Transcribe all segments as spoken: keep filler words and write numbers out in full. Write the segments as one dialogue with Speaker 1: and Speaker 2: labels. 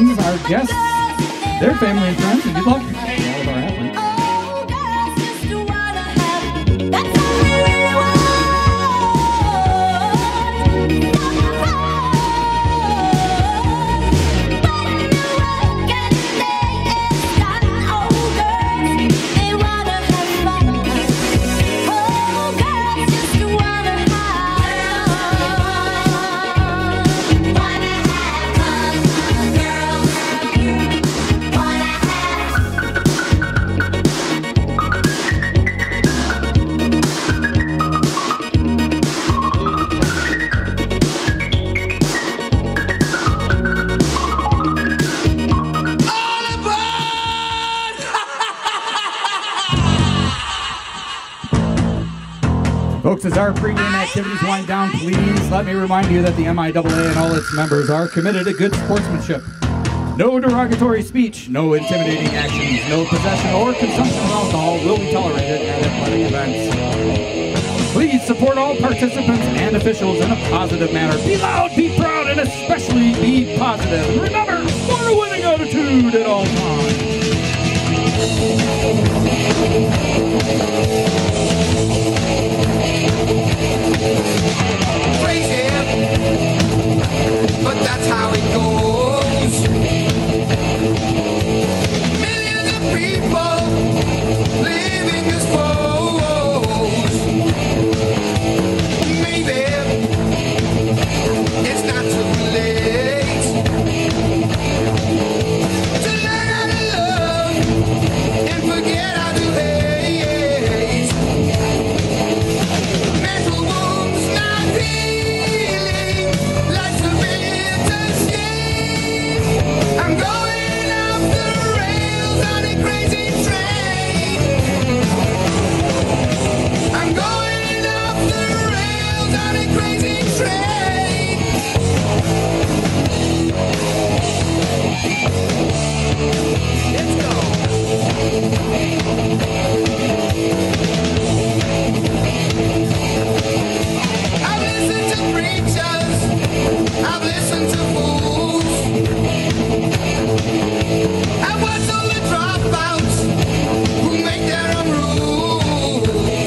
Speaker 1: teams, our guests, their family and friends, and good luck to all of our athletes. Folks, as our pregame activities wind down, please let me remind you that the M I A A and all its members are committed to good sportsmanship. No derogatory speech, no intimidating actions, no possession or consumption of alcohol will be tolerated at athletic events. Please support all participants and officials in a positive manner. Be loud, be proud, and especially be positive. And remember, for a winning attitude at all times.
Speaker 2: Crazy, but that's how it goes. Millions of people living this pose. Maybe it's not too late to learn how to love and forget how to hate. Mental wounds not healing, life's a bitter shame. I'm going off the rails on a crazy train. I'm going off the rails on a crazy train. Let's go. I've listened to preachers, I've listened to fools, I've watched all the dropouts who make their own rules.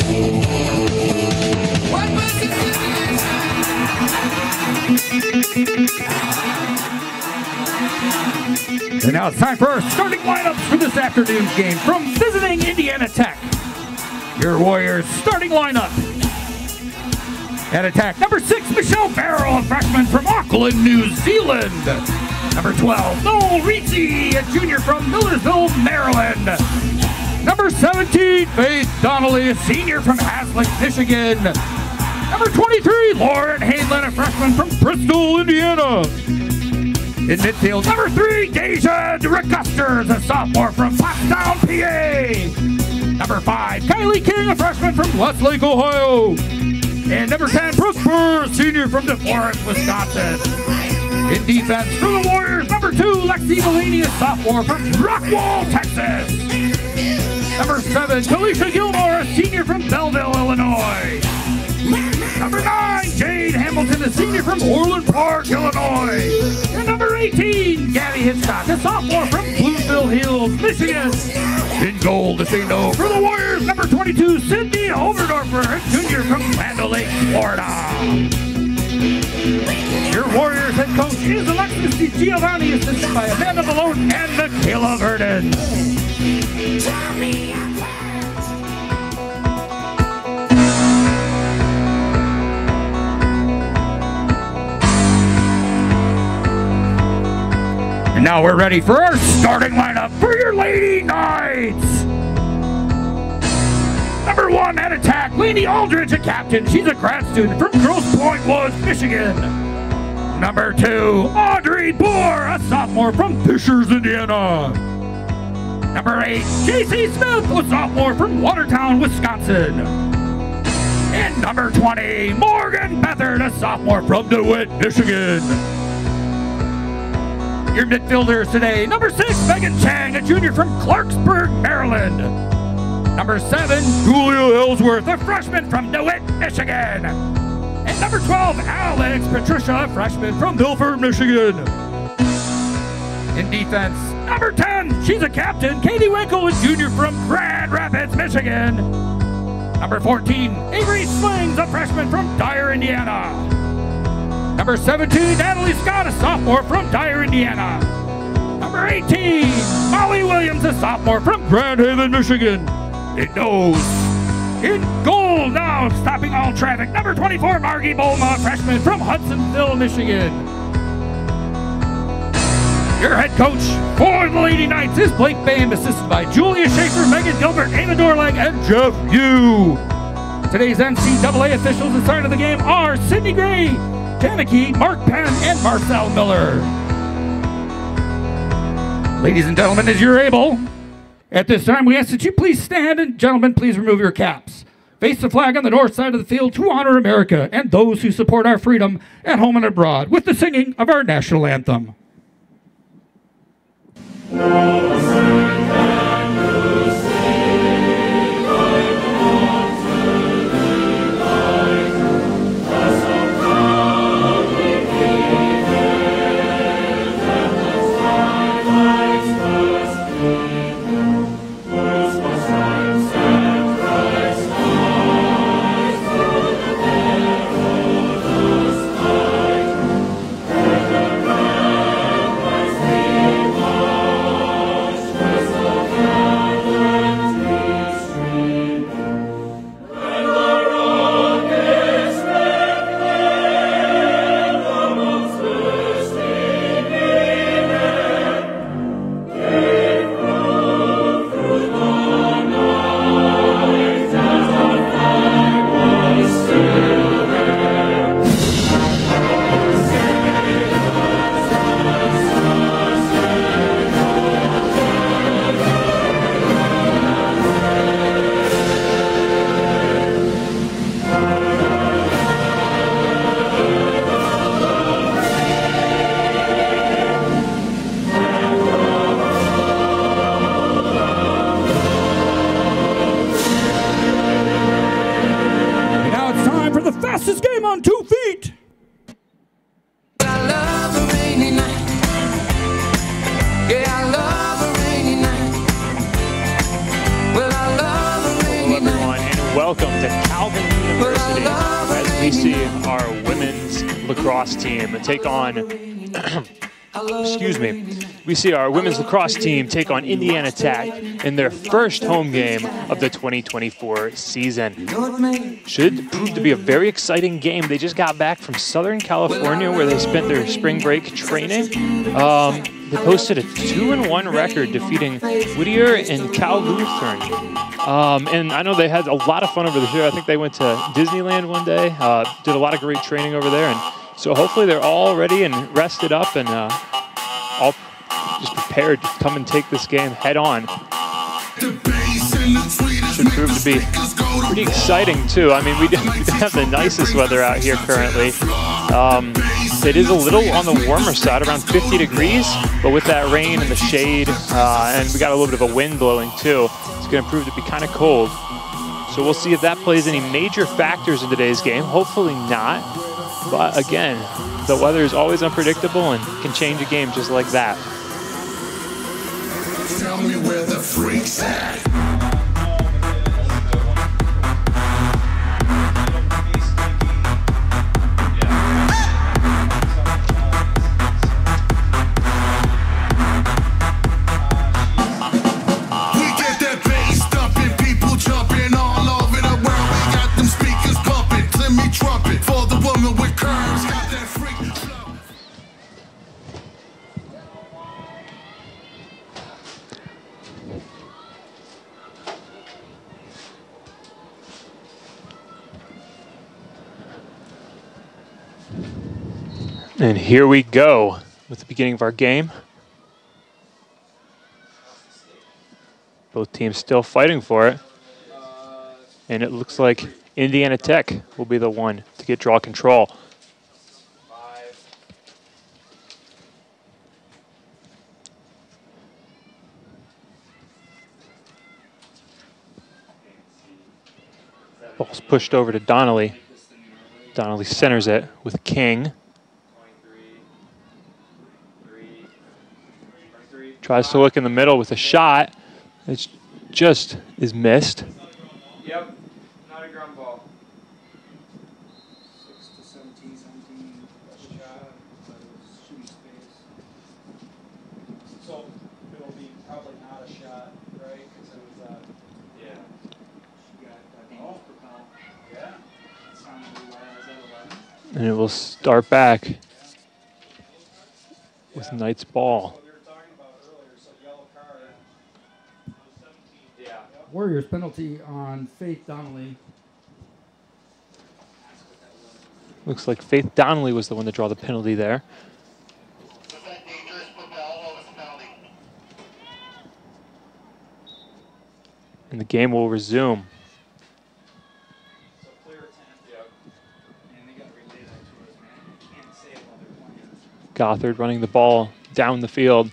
Speaker 2: What was it
Speaker 1: And now it's time for our starting lineups for this afternoon's game from visiting Indiana Tech. Your Warriors starting lineup. At attack, number six, Michelle Barrow, a freshman from Auckland, New Zealand. Number twelve, Noel Rizzi, a junior from Millersville, Maryland. Number seventeen, Faith Donnelly, a senior from Haslick, Michigan. Number twenty-three, Lauren Hainlin, a freshman from Bristol, Indiana. In midfield, number three, Deja Recusters, a sophomore from Pottstown, P A. Number five, Kylie King, a freshman from Westlake, Ohio. And number ten, Brooke Burr, senior from DeForest, Wisconsin. In defense for the Warriors, number two, Lexi Bellini, a sophomore from Rockwall, Texas. Number seven, Talisha Gilmore, a senior from Belleville, Illinois. Number nine, Jade Hamilton, a senior from Orland Park, Illinois. And number eighteen, Gabby Hitchcock, a sophomore from Bluesville Hills, Michigan. In goal to say no for the Warriors, number twenty-two, Sydney Oberdorfer, a junior from Land O'Lakes, Florida. Your Warriors head coach is Alexis DiGiovanni, assisted by Amanda Malone and Michaela Vernon. And now we're ready for our starting lineup for your Lady Knights. Number one at attack, Lainey Aldridge, a captain. She's a grad student from Grosse Pointe Woods, Michigan. Number two, Audrey Bohr, a sophomore from Fishers, Indiana. Number eight, J C Smith, a sophomore from Watertown, Wisconsin. And number twenty, Morgan Bethard, a sophomore from DeWitt, Michigan. Your midfielders today, number six, Megan Chang, a junior from Clarksburg, Maryland. Number seven, Julia Ellsworth, a freshman from DeWitt, Michigan. And number twelve, Alex Patricia, a freshman from Milford, Michigan. In defense, number ten, she's a captain, Katie Winkle, a junior from Grand Rapids, Michigan. Number fourteen, Avery Slings, a freshman from Dyer, Indiana. Number seventeen, Natalie Scott, a sophomore from Dyer, Indiana. Number eighteen, Molly Williams, a sophomore from Grand Haven, Michigan. It knows. In goal now, stopping all traffic, number twenty-four, Margie Bolma, a freshman from Hudsonville, Michigan. Your head coach for the Lady Knights is Blake Bame, assisted by Julia Schaefer, Megan Gilbert, Ava Dorleg, and Jeff Yu. Today's N C double A officials in charge of the game are Sydney Gray, Tanaki, Mark Penn, and Marcel Miller. Ladies and gentlemen, as you're able, at this time we ask that you please stand, and gentlemen, please remove your caps. Face the flag on the north side of the field to honor America and those who support our freedom at home and abroad with the singing of our national anthem.
Speaker 3: Lacrosse team take on, excuse me, we see our women's lacrosse team take on Indiana Tech in their first home game of the twenty twenty-four season. Should prove to be a very exciting game. They just got back from Southern California where they spent their spring break training. Um, they posted a two and one record defeating Whittier and Cal Lutheran. Um, and I know they had a lot of fun over the year. I think they went to Disneyland one day, uh, did a lot of great training over there. And so hopefully they're all ready and rested up and uh, all just prepared to come and take this game head on. Should prove to be pretty exciting too. I mean, we don't have the nicest weather out here currently. Um, it is a little on the warmer side, around fifty degrees, but with that rain and the shade, uh, and we got a little bit of a wind blowing too, it's going to prove to be kind of cold. So we'll see if that plays any major factors in today's game. Hopefully not. But again, the weather is always unpredictable and can change a game just like that.
Speaker 2: Tell me where the freak's at.
Speaker 3: And here we go with the beginning of our game. Both teams still fighting for it. And it looks like Indiana Tech will be the one to get draw control. Ball's pushed over to Donnelly. Donnelly centers it with King. Tries to look in the middle with a shot. It just is missed.
Speaker 4: Yep, not a ground ball. Six to seventeen, seventeen shot, but it was shooting space. So it'll be probably not a shot, right? Because it was, uh, yeah. She got uh, oh. propel. Yeah. It sounded a little loud. Is that eleven?
Speaker 3: And it will start back with Knight's ball.
Speaker 1: Warriors penalty on Faith Donnelly.
Speaker 3: Looks like Faith Donnelly was the one to draw the penalty there. And the game will resume. Gothard running the ball down the field.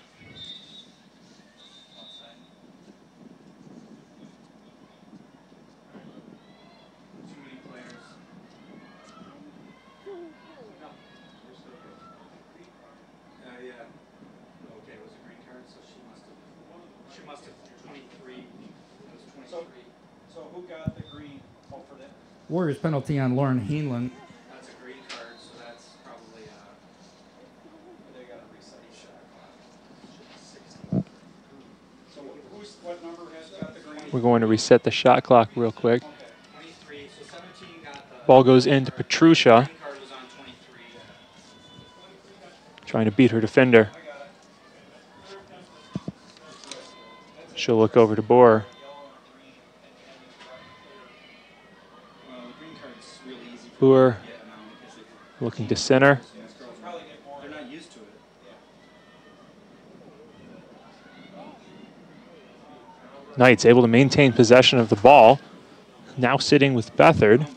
Speaker 1: Warriors penalty on Lauren Hainland.
Speaker 4: That's a green card, so that's probably, uh, they got to reset each shot. So who's, what number has got the green?
Speaker 3: We're going to reset the shot clock real quick.
Speaker 4: Okay, twenty-three, so seventeen got the...
Speaker 3: Ball goes into Petrusha.
Speaker 4: Green card was on twenty-three.
Speaker 3: Trying to beat her defender. She'll look over to Boer. Boer looking to center.
Speaker 4: They're not used to it.
Speaker 3: Knight's able to maintain possession of the ball. Now sitting with Bethard.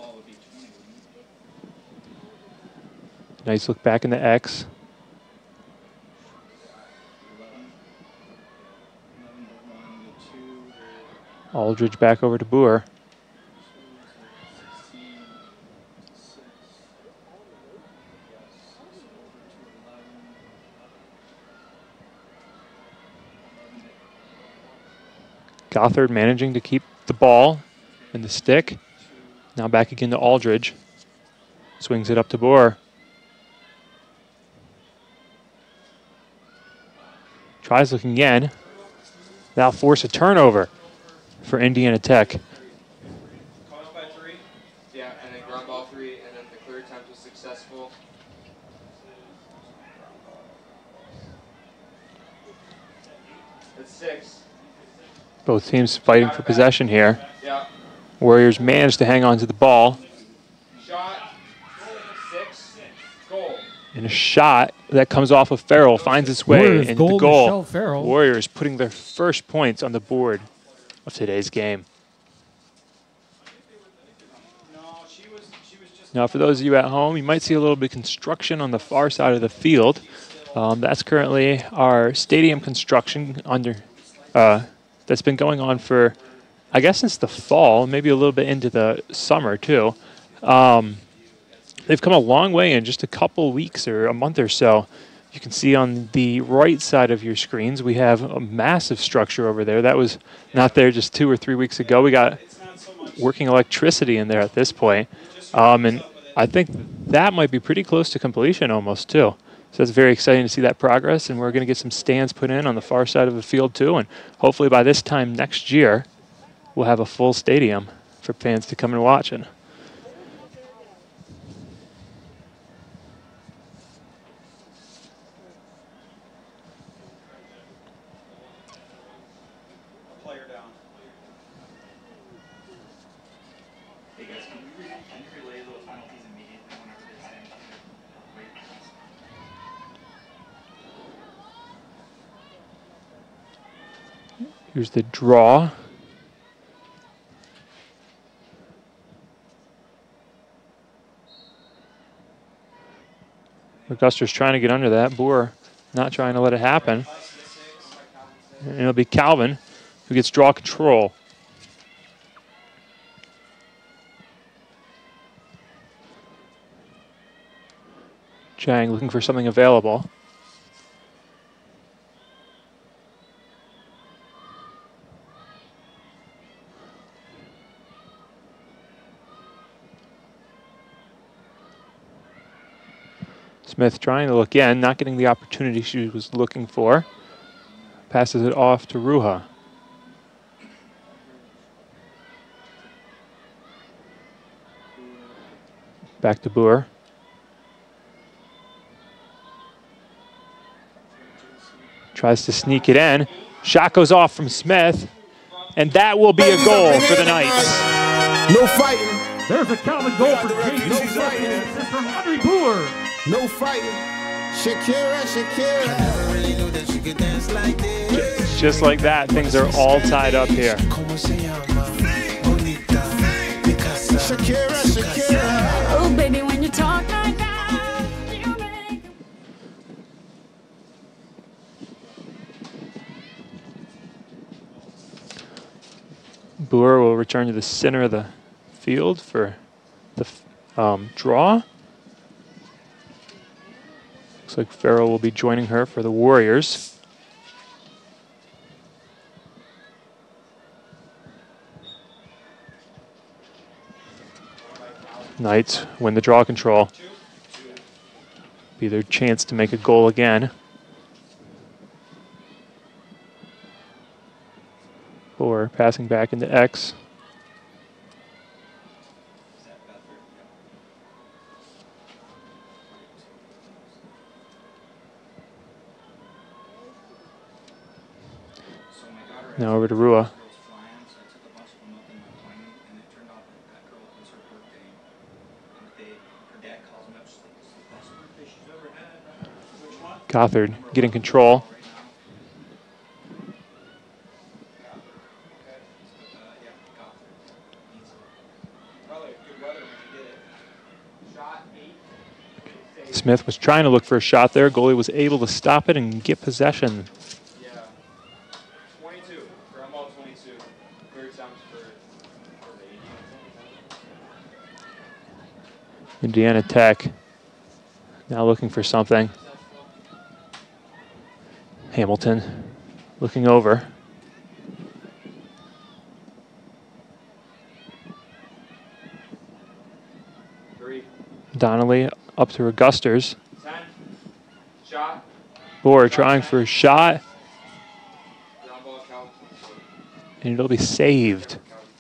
Speaker 3: Knights look back in the X. Aldridge back over to Boer. Gothard managing to keep the ball in the stick. Now back again to Aldridge. Swings it up to Boer. Tries looking again. That'll force a turnover for Indiana Tech.
Speaker 4: Caught up by three? Yeah, and then ground ball three, and then the clear attempt was successful. That's six.
Speaker 3: Both teams fighting for possession here.
Speaker 4: Yeah.
Speaker 3: Warriors managed to hang on to the ball.
Speaker 4: Shot. Six. Goal.
Speaker 3: And a shot that comes off of Farrell finds its way
Speaker 1: Warriors
Speaker 3: into the
Speaker 1: goal,
Speaker 3: goal.
Speaker 1: Michelle Farrell.
Speaker 3: Warriors putting their first points on the board of today's game.
Speaker 4: No, she was, she was just...
Speaker 3: Now, for those of you at home, you might see a little bit of construction on the far side of the field. Um, that's currently our stadium construction under... Uh, that's been going on for, I guess, since the fall, maybe a little bit into the summer, too. Um, they've come a long way in just a couple weeks or a month or so. You can see on the right side of your screens, we have a massive structure over there. That was not there just two or three weeks ago. We got working electricity in there at this point. Um, and I think that might be pretty close to completion almost, too. So it's very exciting to see that progress, and we're going to get some stands put in on the far side of the field too, and hopefully by this time next year, we'll have a full stadium for fans to come and watch it.
Speaker 4: Player down. Hey guys, can you, can you relay those penalties immediately whenever they say
Speaker 3: Here's the draw. Augusta's trying to get under that. Boer not trying to let it happen. And it'll be Calvin who gets draw control. Chang looking for something available. Smith trying to look in, not getting the opportunity she was looking for. Passes it off to Ruha. Back to Boer. Tries to sneak it in. Shot goes off from Smith. And that will be a goal for the Knights.
Speaker 2: No fighting.
Speaker 1: There's a Calvin goal for Jake. No fighting. This is from Andre Boer.
Speaker 2: No fighting. Shakira, Shakira. I never really knew that she could dance like this.
Speaker 3: Just like that, things are all tied up here.
Speaker 2: Shakira, Shakira.
Speaker 5: Oh, baby, when you talk like that, you make...
Speaker 3: Boer will return to the center of the field for the um, draw. Looks like Farrell will be joining her for the Warriors. Knights win the draw control. Be their chance to make a goal again. Or passing back into X. Now over to Rua. Gothard getting control. Smith was trying to look for a shot there. Goalie was able to stop it and get possession.
Speaker 4: Yeah. twenty-two. Ground ball twenty-two. Third times for, for the
Speaker 3: Indiana Tech now looking for something. Hamilton looking over.
Speaker 4: Three.
Speaker 3: Donnelly up to Augusters.
Speaker 4: Ten. Shot.
Speaker 3: Boer trying for a shot,
Speaker 4: Ground ball count twenty-four.
Speaker 3: and it'll be saved.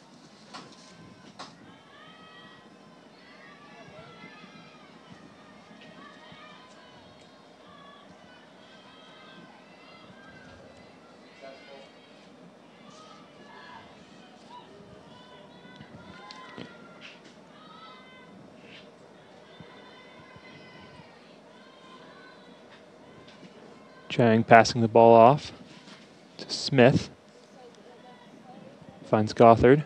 Speaker 3: Chang passing the ball off to Smith. Finds Gothard.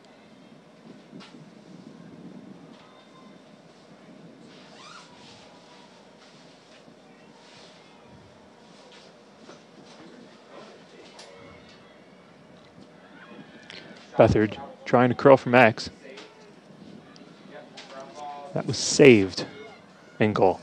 Speaker 3: Gothard trying to curl from X. That was saved in goal.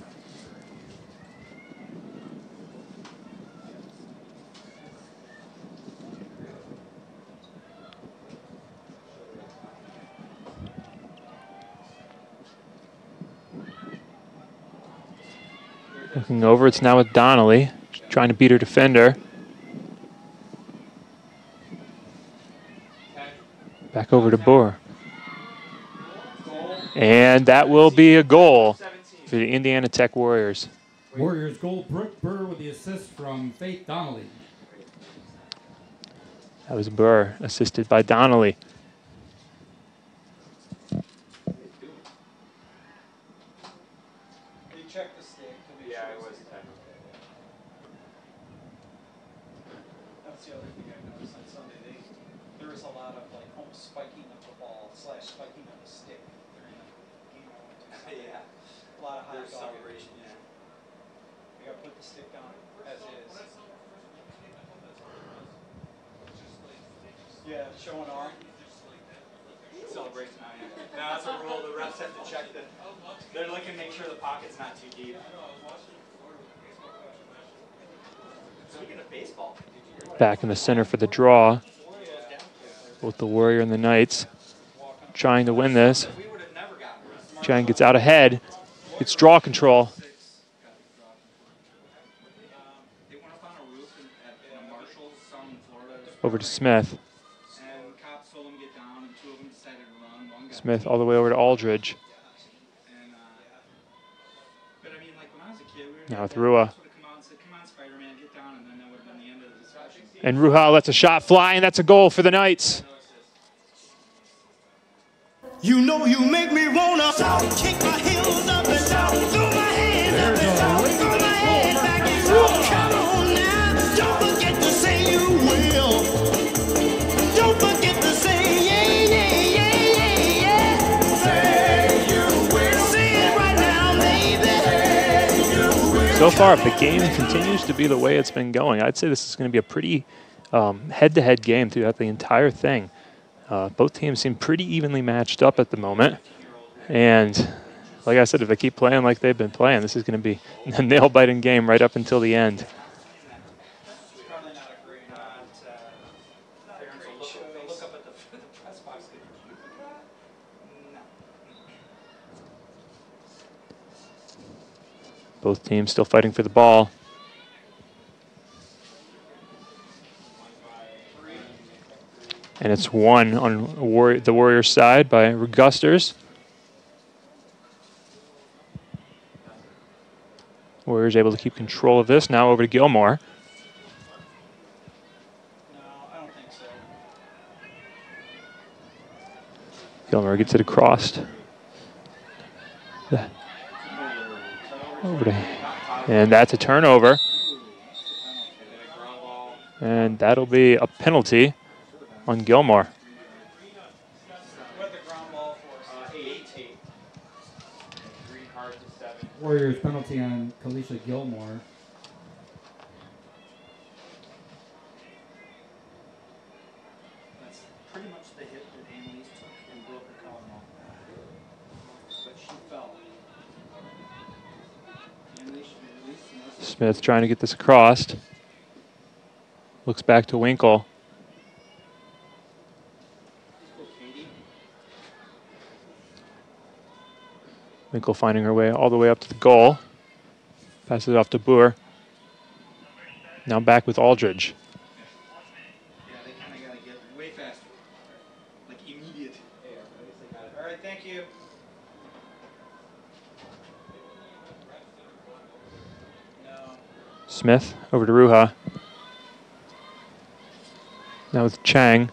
Speaker 3: Looking over, it's now with Donnelly, trying to beat her defender. Back over to Boer. And that will be a goal for the Indiana Tech Warriors.
Speaker 1: Warriors goal, Brooke Burr with the assist from Faith Donnelly.
Speaker 3: That was Burr, assisted by Donnelly.
Speaker 4: Check the stick to make yeah, sure it was ten. That's the other thing I noticed on Sunday. They, there was a lot of like almost spiking of the ball slash spiking of the stick during the game. Yeah, a lot of high celebration. Yeah, you gotta put the stick down as is. Yeah, showing off. Celebration now, yeah. Now that's a rule. The refs have to check the. They're looking to make sure the pocket's not too deep. Speaking of baseball.
Speaker 3: Back in the center for the draw. Both the Warrior and the Knights trying to win this. Chang gets out ahead. It's draw control.
Speaker 4: commercials, some in Florida.
Speaker 3: Over to Smith.
Speaker 4: And cops told them to get down, and two of them decided to run. One got
Speaker 3: Smith all the way over to Aldridge.
Speaker 4: And, uh, but I mean, like when I was a kid, we were
Speaker 3: Now with
Speaker 4: that
Speaker 3: Rua.
Speaker 4: cops would have come out and said, "Come on, Spider-Man, get down," and then that would have been the end of the discussion.
Speaker 3: And Ruha lets a shot fly, and that's a goal for the Knights.
Speaker 2: You know you make me wanna kick my heels up and throw my hands up and throw my head back and roll. Come on now, don't forget to say you will. Don't forget to say yeah, yeah, yeah, yeah, yeah. Say you will. Say it right now, baby. Say you will.
Speaker 3: So far, the game continues to be the way it's been going. I'd say this is going to be a pretty um, head-to-head game throughout the entire thing. Uh, both teams seem pretty evenly matched up at the moment. And like I said, if they keep playing like they've been playing, this is going to be a nail-biting game right up until the end.
Speaker 4: Probably not a great nod. Uh, parents will look, they'll look up at the, the press box. Did you do that? No.
Speaker 3: Both teams still fighting for the ball. And it's one on Warrior, the Warriors side by Gusters. Warriors able to keep control of this. Now over to Gilmore.
Speaker 4: No, I don't think so.
Speaker 3: Gilmore gets it across. Over to, and that's a turnover. And that'll be a penalty on Gilmore.
Speaker 4: What the ground ball for? Eight. Eight.
Speaker 1: Warriors penalty on Kalisha Gilmore.
Speaker 4: That's pretty much the hit that Annalise took and broke her collarbone. But she fell. Annalise should be released. and that's-
Speaker 3: Smith trying to get this across. Looks back to Winkle. Winkle finding her way all the way up to the goal. Passes it off to Boer. Now back with Aldridge.
Speaker 4: Yeah, they kind of got to get way faster. Like immediate. All right, thank you. No.
Speaker 3: Smith over to Ruha. Now with Chang.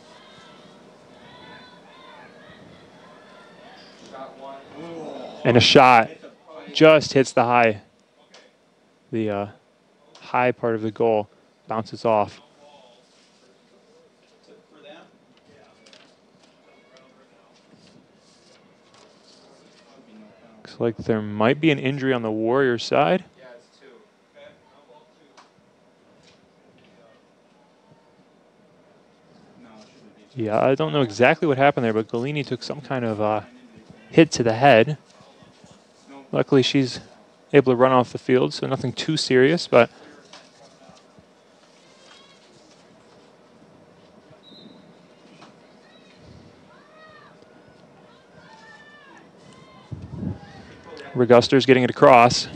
Speaker 3: And a shot just hits the high, the uh, high part of the goal, bounces off.
Speaker 4: For them?
Speaker 3: Looks like there might be an injury on the Warriors side.
Speaker 4: Yeah, it's two. Okay. No, it shouldn't be.
Speaker 3: Yeah, I don't know exactly what happened there, but Galini took some kind of uh, hit to the head. Luckily, she's able to run off the field, so nothing too serious, but Reguster's getting it across.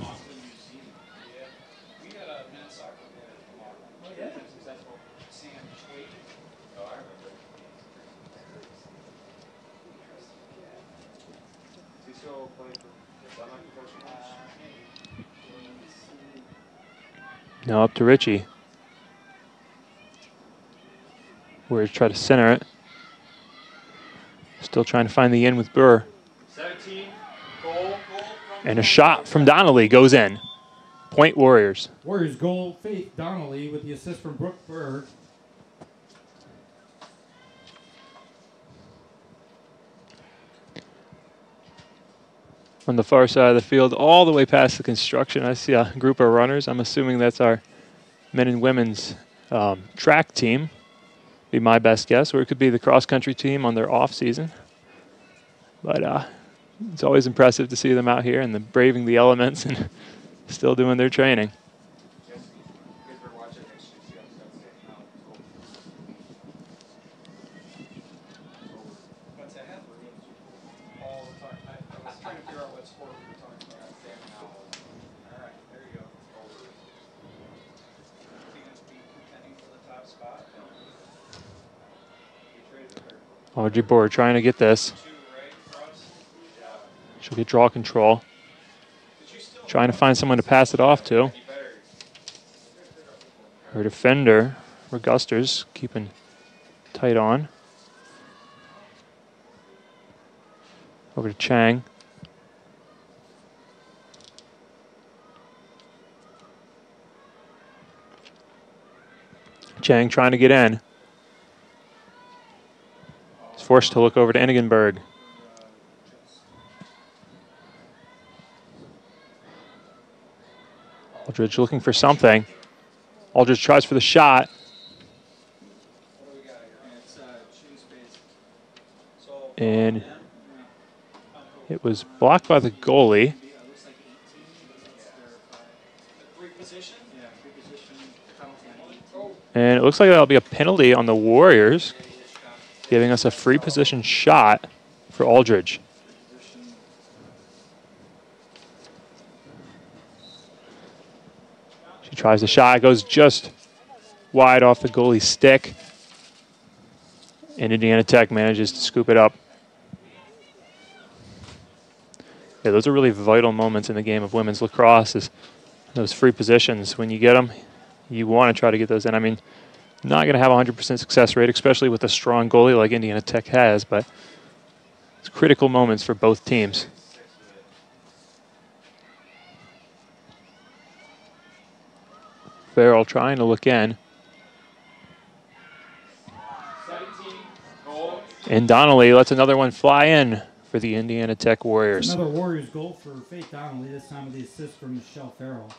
Speaker 3: Now up to Richie. Warriors try to center it. Still trying to find the in with Burr.
Speaker 4: seventeen, goal.
Speaker 3: And a shot from Donnelly goes in. Point Warriors.
Speaker 1: Warriors goal, Faith Donnelly with the assist from Brooke Burr.
Speaker 3: On the far side of the field, all the way past the construction, I see a group of runners. I'm assuming that's our men and women's um, track team. Be my best guess, or it could be the cross-country team on their off season. But uh, it's always impressive to see them out here and the braving the elements and still doing their training.
Speaker 4: What's that? All the time. I was trying to figure out what sport we were talking about. All right, there you go.
Speaker 3: Audrey Boer trying to get this. She'll get draw control. Trying to find someone to pass it off to. Her defender, Regusters, keeping tight on. Over to Chang. Chang trying to get in. He's forced to look over to Enigenberg. Aldridge looking for something. Aldridge tries for the shot. And it was blocked by the goalie. And it looks like that'll be a penalty on the Warriors, giving us a free position shot for Aldridge. She tries the shot, it goes just wide off the goalie's stick. And Indiana Tech manages to scoop it up. Yeah, those are really vital moments in the game of women's lacrosse, is those free positions. When you get them, you want to try to get those in. I mean, not going to have a one hundred percent success rate, especially with a strong goalie like Indiana Tech has, but it's critical moments for both teams. Farrell trying to look in. And Donnelly lets another one fly in for the Indiana Tech Warriors.
Speaker 6: Another Warriors goal for Faith Donnelly, this time with the assist from Michelle Farrell.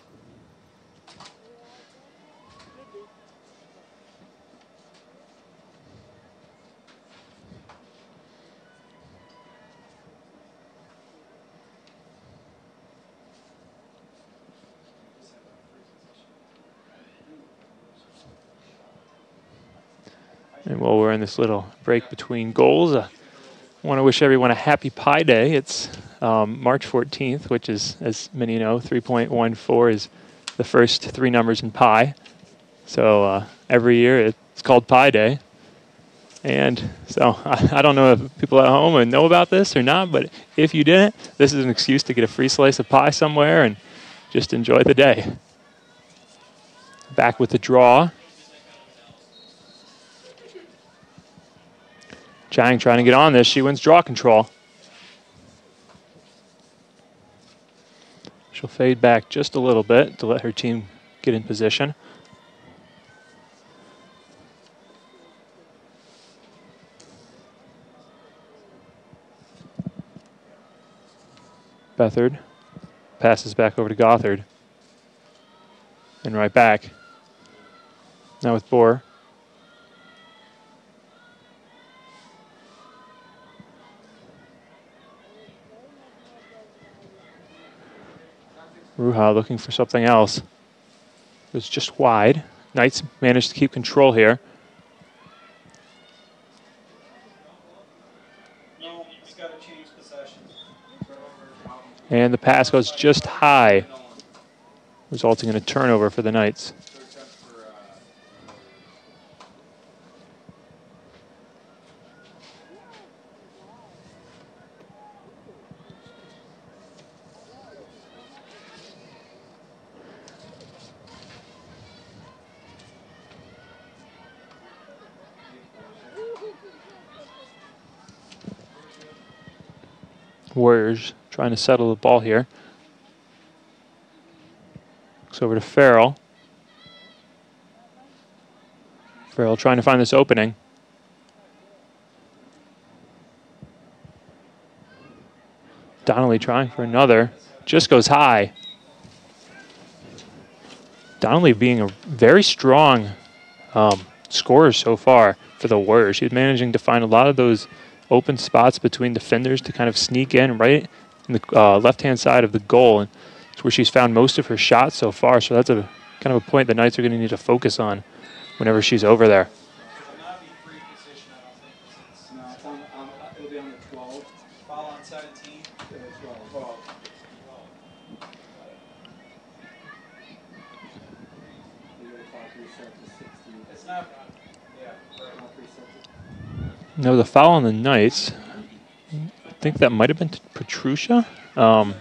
Speaker 3: And while we're in this little break between goals, I want to wish everyone a happy Pi Day. It's um, March fourteenth, which is, as many know, three point one four is the first three numbers in pi. So uh, every year it's called Pi Day. And so I, I don't know if people at home know about this or not, but if you didn't, this is an excuse to get a free slice of pie somewhere and just enjoy the day. Back with the draw. Chang trying to get on this. She wins draw control. She'll fade back just a little bit to let her team get in position. Bethard passes back over to Gothard. And right back. Now with Boer. Ruha looking for something else. It was just wide. Knights managed to keep control here.
Speaker 4: No, he's got to change possession.
Speaker 3: And the pass goes just high, resulting in a turnover for the Knights. Warriors trying to settle the ball here. Looks over to Farrell. Farrell trying to find this opening. Donnelly trying for another. Just goes high. Donnelly being a very strong um, scorer so far for the Warriors. She's managing to find a lot of those open spots between defenders to kind of sneak in right in the uh, left-hand side of the goal. And it's where she's found most of her shots so far. So that's a kind of a point the Knights are going to need to focus on whenever she's over there.
Speaker 4: It will not be free position, I don't think. Since
Speaker 6: No, it's on, on, it'll be on the twelve.
Speaker 4: foul on seventeen.
Speaker 6: Uh, twelve. twelve.
Speaker 4: It's not, yeah, right.
Speaker 6: Not reset.
Speaker 3: No, the foul on the Knights. I think that might have been Petrusha. Um,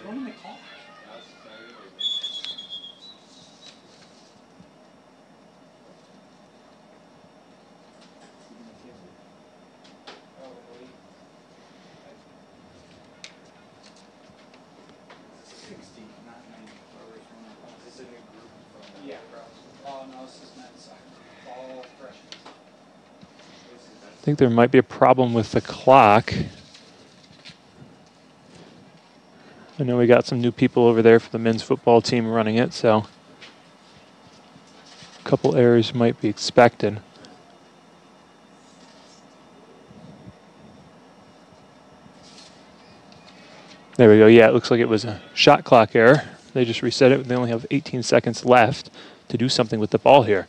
Speaker 4: Yeah. Oh, no, this is men's soccer. All freshmen.
Speaker 3: I think there might be a problem with the clock. I know we got some new people over there for the men's football team running it, so a couple errors might be expected. There we go. Yeah, it looks like it was a shot clock error. They just reset it. They only have eighteen seconds left to do something with the ball here.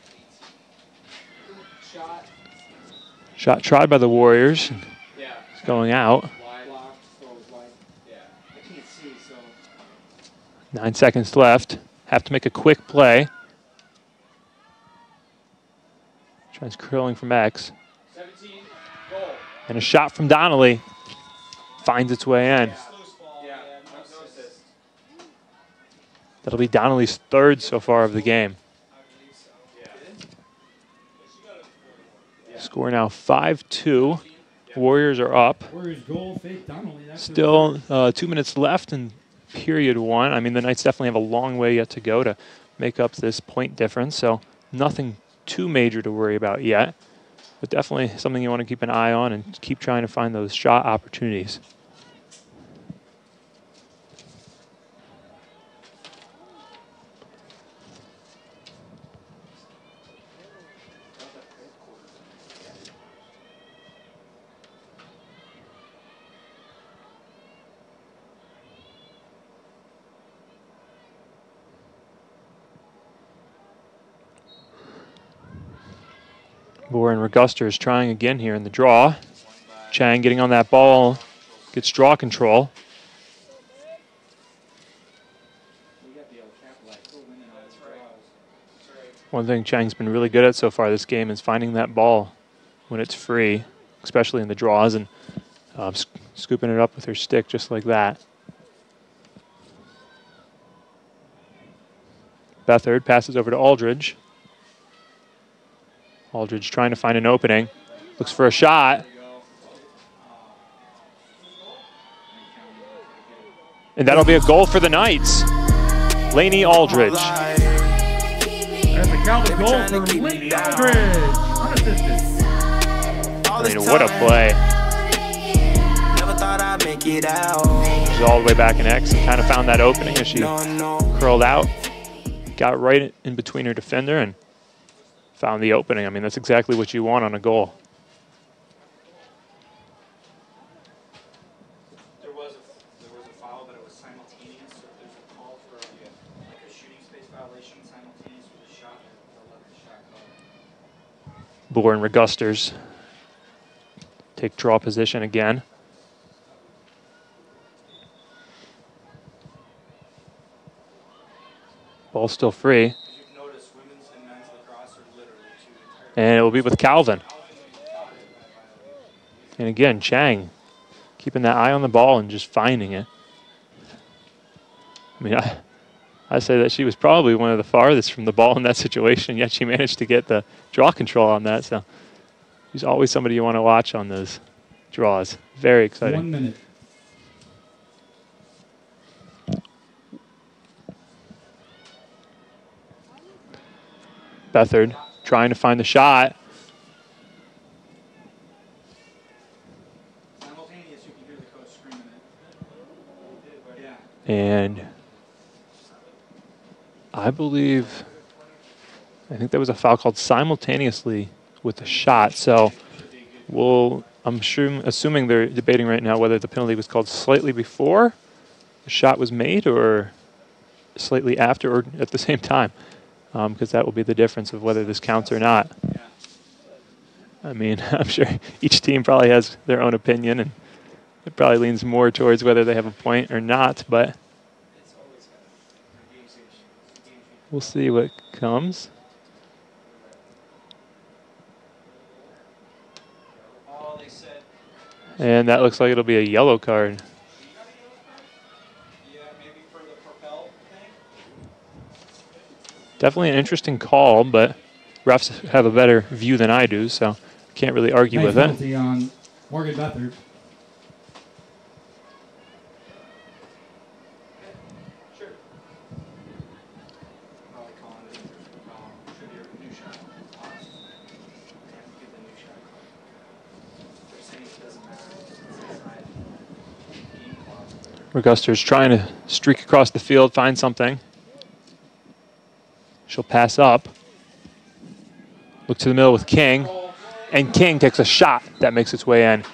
Speaker 4: Shot.
Speaker 3: Shot tried by the Warriors.
Speaker 4: Yeah.
Speaker 3: It's going out.
Speaker 4: Blocked, so it was wide. Yeah. I can't see, so.
Speaker 3: Nine seconds left. Have to make a quick play. Tries curling from X.
Speaker 4: seventeen, goal.
Speaker 3: And a shot from Donnelly. Finds its way in.
Speaker 4: Yeah, no assist.
Speaker 3: That'll be Donnelly's third so far of the game. Score now five two. Warriors are up.
Speaker 6: Warriors goal, fake Donnelly. That's
Speaker 3: Still uh, two minutes left in period one. I mean, the Knights definitely have a long way yet to go to make up this point difference, so nothing too major to worry about yet. But definitely something you want to keep an eye on and keep trying to find those shot opportunities. Warren Reguster is trying again here in the draw. Chang getting on that ball, gets draw control. One thing Chang's been really good at so far this game is finding that ball when it's free, especially in the draws, and uh, sc scooping it up with her stick just like that. Bethard passes over to Aldridge. Aldridge trying to find an opening. Looks for a shot. And that'll be a goal for the Knights. Laney Aldridge.
Speaker 1: There's a Calvin goal for Laney Aldridge. Unassisted.
Speaker 3: I mean, what a play.
Speaker 2: Never thought I'd make it out.
Speaker 3: She's all the way back in X and kind of found that opening as she curled out. Got right in between her defender and found the opening. I mean, that's exactly what you want on a goal.
Speaker 4: There was a, there was a foul, but it was simultaneous. So if there's a call for like a shooting space violation simultaneous with a shot, they'll let the shot go.
Speaker 3: Bourne Regusters take draw position again. Ball still free. And it will be with Calvin. And again, Chang keeping that eye on the ball and just finding it. I mean, I, I say that she was probably one of the farthest from the ball in that situation, yet she managed to get the draw control on that. So she's always somebody you want to watch on those draws. Very exciting.
Speaker 6: One minute.
Speaker 3: Bethard trying to find the shot.
Speaker 4: Simultaneous, you can hear the coach screaming it. Yeah.
Speaker 3: And I believe, I think there was a foul called simultaneously with the shot. So we'll, I'm sure, assuming they're debating right now whether the penalty was called slightly before the shot was made or slightly after or at the same time. Because um, that will be the difference of whether this counts or not. I mean, I'm sure each team probably has their own opinion, and it probably leans more towards whether they have a point or not, but we'll see what comes.
Speaker 4: All
Speaker 3: And that looks like it'll be a yellow card. Definitely an interesting call, but refs have a better view than I do, so can't really argue with it.
Speaker 6: Penalty on Morgan Bethard.
Speaker 3: Reguster's trying to streak across the field, find something. She'll pass up. Look to the middle with King. And King takes a shot that makes its way in.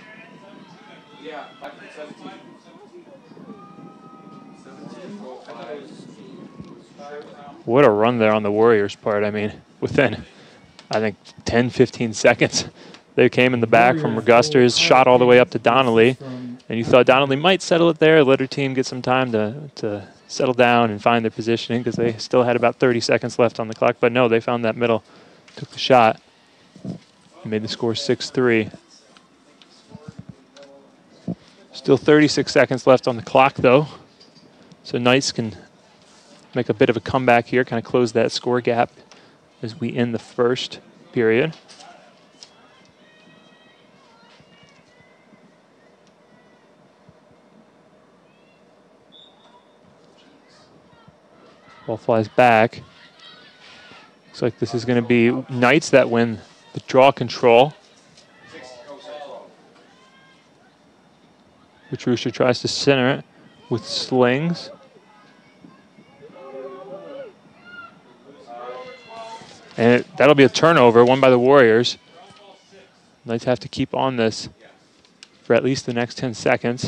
Speaker 3: What a run there on the Warriors' part. I mean, within, I think, ten, fifteen seconds, they came in the back from Reguster's, shot all the way up to Donnelly. And you thought Donnelly might settle it there, let her team get some time to, to settle down and find their positioning because they still had about thirty seconds left on the clock. But no, they found that middle, took the shot, and made the score six three. Still thirty-six seconds left on the clock, though. So Knights can make a bit of a comeback here, kind of close that score gap as we end the first period. Ball flies back. Looks like this is going to be Knights that win the draw control. Petrusha tries to center it with slings. And it, that'll be a turnover, won by the Warriors. Knights have to keep on this for at least the next ten seconds.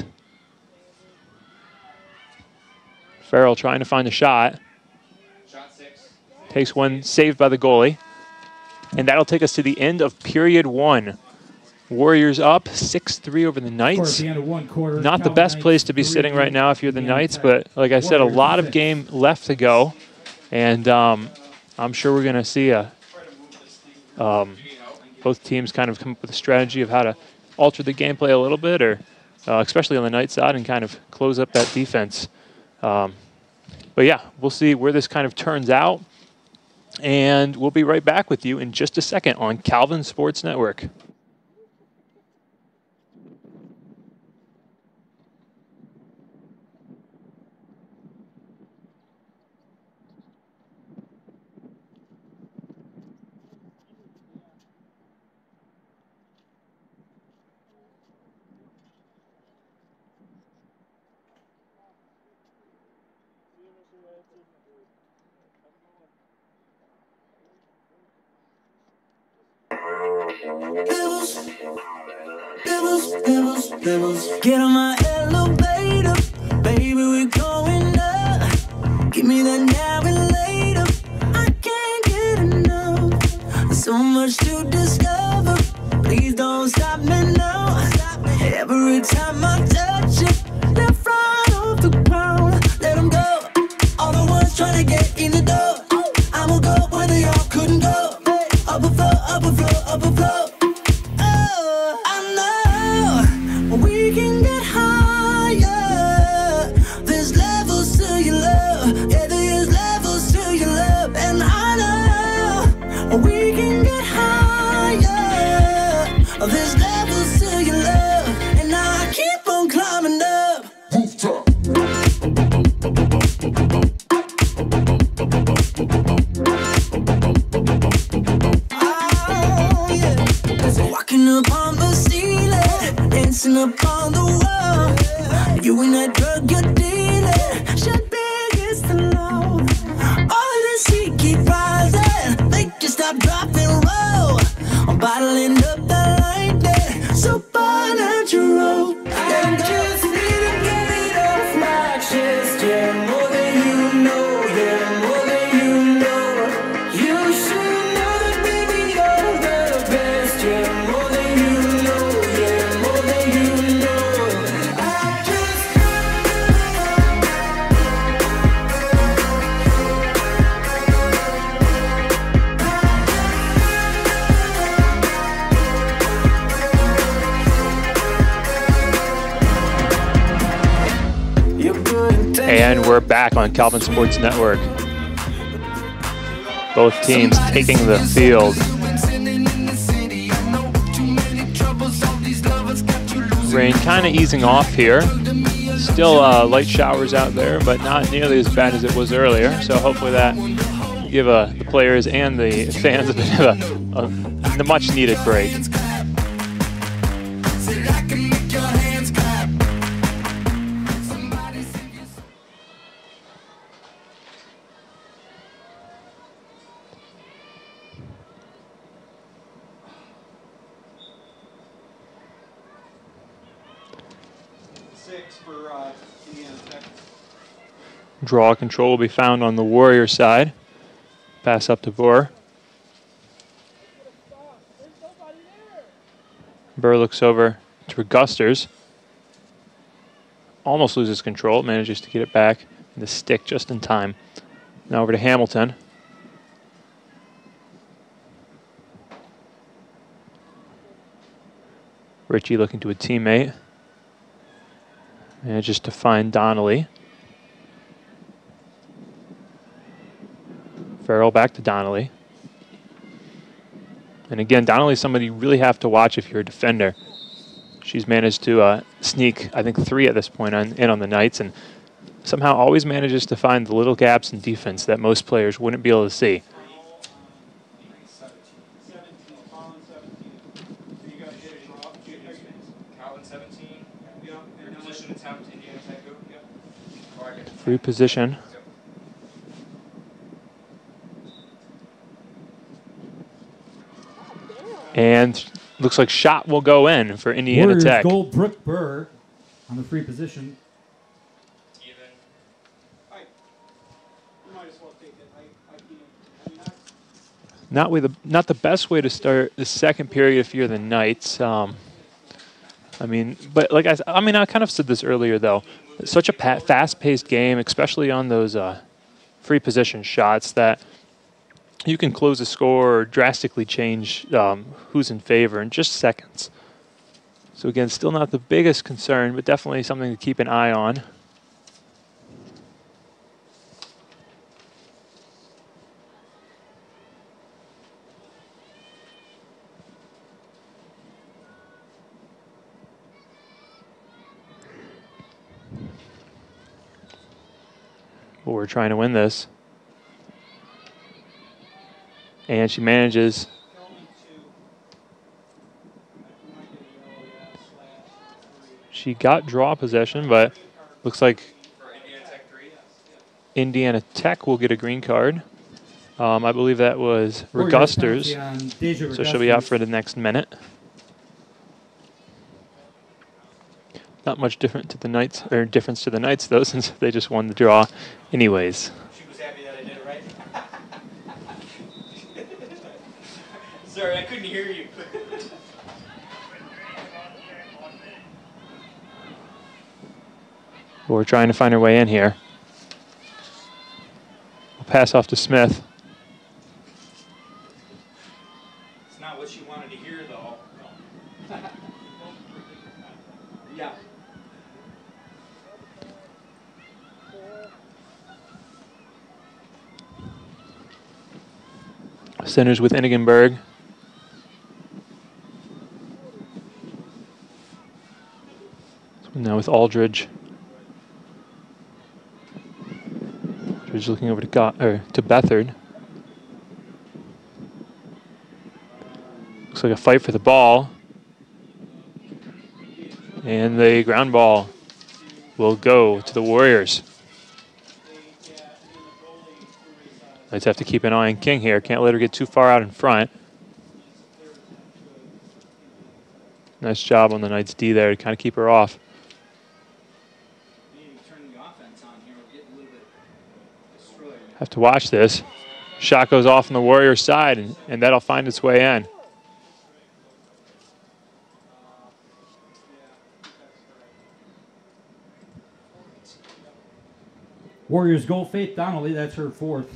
Speaker 3: Farrell trying to find a shot. Takes one, saved by the goalie. And that'll take us to the end of period one. Warriors up six three over the Knights. Not the best place to be sitting right now if you're the Knights, but like I said, a lot of game left to go. And um, I'm sure we're going to see a, um, both teams kind of come up with a strategy of how to alter the gameplay a little bit, or uh, especially on the Knights side, and kind of close up that defense. Um, but yeah, we'll see where this kind of turns out. And we'll be right back with you in just a second on Calvin Sports Network.
Speaker 2: Get on my elevator, baby, we're going up. Give me that now and later. I can't get enough. So much to discover. Please don't stop me now. Every time I touch it, left right off the ground. Let them go. All the ones trying to get in the door. I will go where they all couldn't go. Up a floor, up a floor, up a floor. We can get higher. There's levels to your love. Yeah, there's levels to your love. And I know we can get higher. There's levels to your love. And I keep on climbing up. Rooftop. Oh, yeah. So walking up on the ceiling, dancing upon the wall. You and that drug you're dealing should be against the law. All of this heat keep rising, make you stop, drop, and roll. I'm bottling up the lightning, supernatural. I just need to get it off my chest. Yeah, more than you know, yeah, more than you know. You should know that, baby, you're the best. Yeah, more than you know, yeah, more than you know. I just
Speaker 3: we're back on Calvin Sports Network. Both teams taking the field. Rain kind of easing off here. Still uh, light showers out there, but not nearly as bad as it was earlier. So hopefully that give uh, the players and the fans a bit of a, a, a much needed break.
Speaker 4: For, uh, Indiana Tech.
Speaker 3: Draw control will be found on the Warrior side. Pass up to Burr. Burr looks over to Gusters. Almost loses control, manages to get it back in the stick just in time. Now over to Hamilton. Richie looking to a teammate. Manages to find Donnelly. Farrell back to Donnelly. And again, Donnelly's somebody you really have to watch if you're a defender. She's managed to uh, sneak, I think, three at this point on, in on the Knights, and somehow always manages to find the little gaps in defense that most players wouldn't be able to see. Free position. And looks like shot will go in for Indiana
Speaker 6: Warriors
Speaker 3: Tech.
Speaker 6: goal, Brooke Burr on the free position.
Speaker 3: Not with the not the best way to start the second period if you're the Knights. Um, I mean, but like I, s- I mean, I kind of said this earlier though. It's such a pa- fast-paced game, especially on those uh, free position shots, that you can close the score or drastically change um, who's in favor in just seconds. So again, still not the biggest concern, but definitely something to keep an eye on. But we're trying to win this. And she manages. She got draw possession, but looks like Indiana Tech will get a green card. Um, I believe that was
Speaker 6: Warriors
Speaker 3: Regusters,
Speaker 6: penalty on Deja
Speaker 3: so she'll be out
Speaker 6: Regusters.
Speaker 3: for the next minute. Not much different to the Knights, or difference to the Knights though, since they just won the draw, anyways.
Speaker 7: She was happy that I did it right. Sorry, I couldn't hear you.
Speaker 3: We're trying to find our way in here. We'll pass off to Smith.
Speaker 7: It's not what she wanted to hear, though. Yeah.
Speaker 3: Centers with Inigenberg. Now with Aldridge. Aldridge looking over to Go or to Bethard. Looks like a fight for the ball. And the ground ball will go to the Warriors. Let's have to keep an eye on King here. Can't let her get too far out in front. Nice job on the Knights D there to kind of keep her off. Have to watch this. Shot goes off on the Warriors side, and, and that'll find its way in.
Speaker 6: Warriors goal, Faith Donnelly. That's her fourth.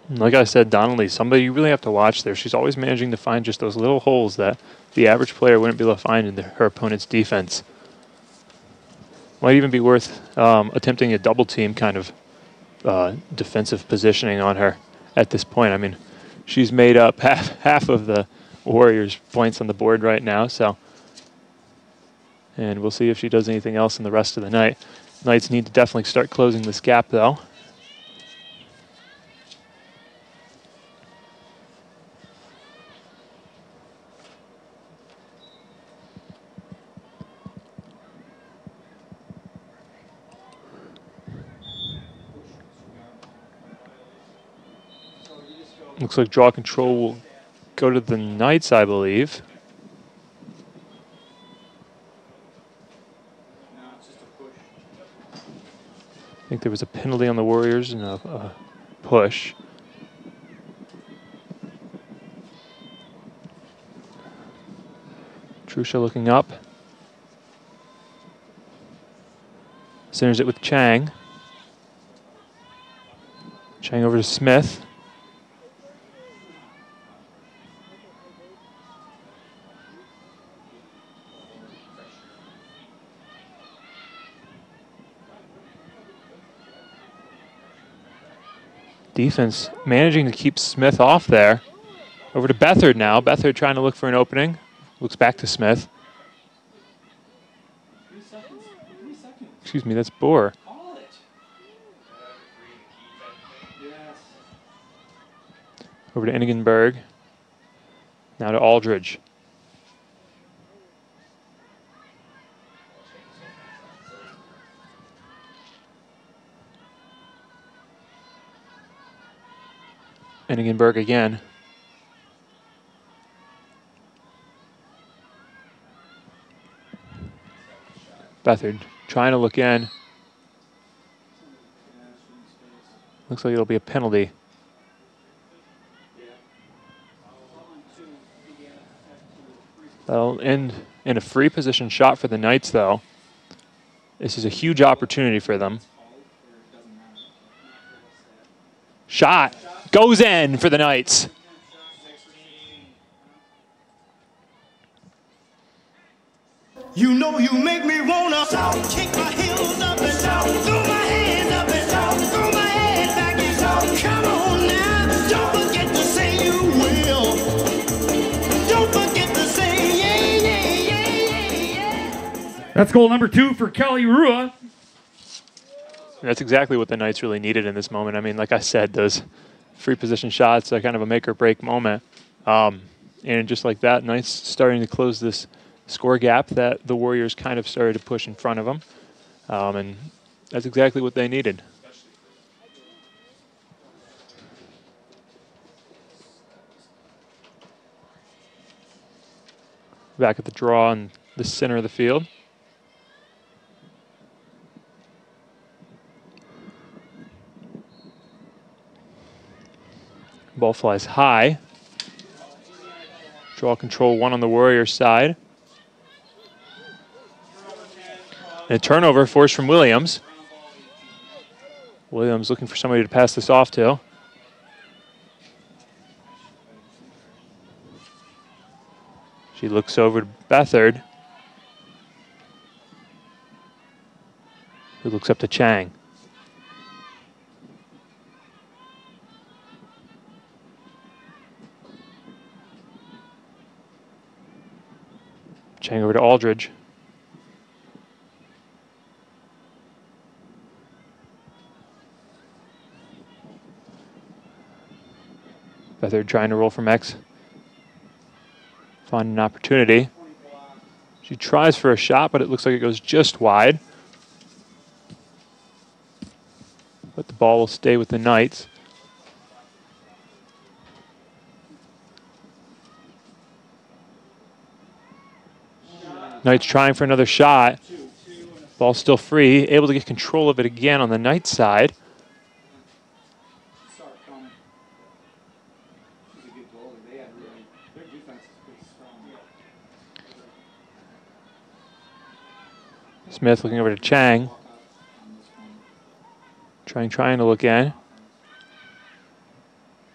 Speaker 3: Like I said, Donnelly, somebody you really have to watch there. She's always managing to find just those little holes that the average player wouldn't be able to find in the, her opponent's defense. Might even be worth um, attempting a double team kind of uh, defensive positioning on her at this point. I mean, she's made up half, half of the Warriors' points on the board right now, so. And we'll see if she does anything else in the rest of the night. Knights need to definitely start closing this gap, though. Looks like draw control will go to the Knights, I believe. I think there was a penalty on the Warriors and a, a push. Trusha looking up. Centers it with Chang. Chang over to Smith. Defense managing to keep Smith off there. Over to Beathard now. Beathard trying to look for an opening. Looks back to Smith.
Speaker 4: Three seconds. Three seconds.
Speaker 3: Excuse me, that's Bohr.
Speaker 4: Call it. Yes.
Speaker 3: Over to Enigenberg. Now to Aldridge. Enigenberg again. Beathard trying to look in. Looks like it'll be a penalty. That'll end in a free position shot for the Knights, though. This is a huge opportunity for them. Shot goes in for the Knights.
Speaker 2: You know you make me wanna kick my heels up and throw my hands up and throw my head back and come on now. Don't forget to say you will. Don't forget to say yeah, yeah, yeah, yeah, yeah.
Speaker 1: That's goal number two for Kelly Rua.
Speaker 3: That's exactly what the Knights really needed in this moment. I mean, like I said, those free position shots are kind of a make or break moment. Um, and just like that, Knights starting to close this score gap that the Warriors kind of started to push in front of them. Um, and that's exactly what they needed. Back at the draw in the center of the field. Ball flies high. Draw control one on the Warriors side. And a turnover forced from Williams. Williams looking for somebody to pass this off to. She looks over to Beathard, who looks up to Chang. Chang over to Aldridge. Beathard trying to roll from X. Find an opportunity. She tries for a shot, but it looks like it goes just wide. But the ball will stay with the Knights. Knights trying for another shot. Ball still free, able to get control of it again on the Knights side. Smith looking over to Chang. Trying, trying to look in.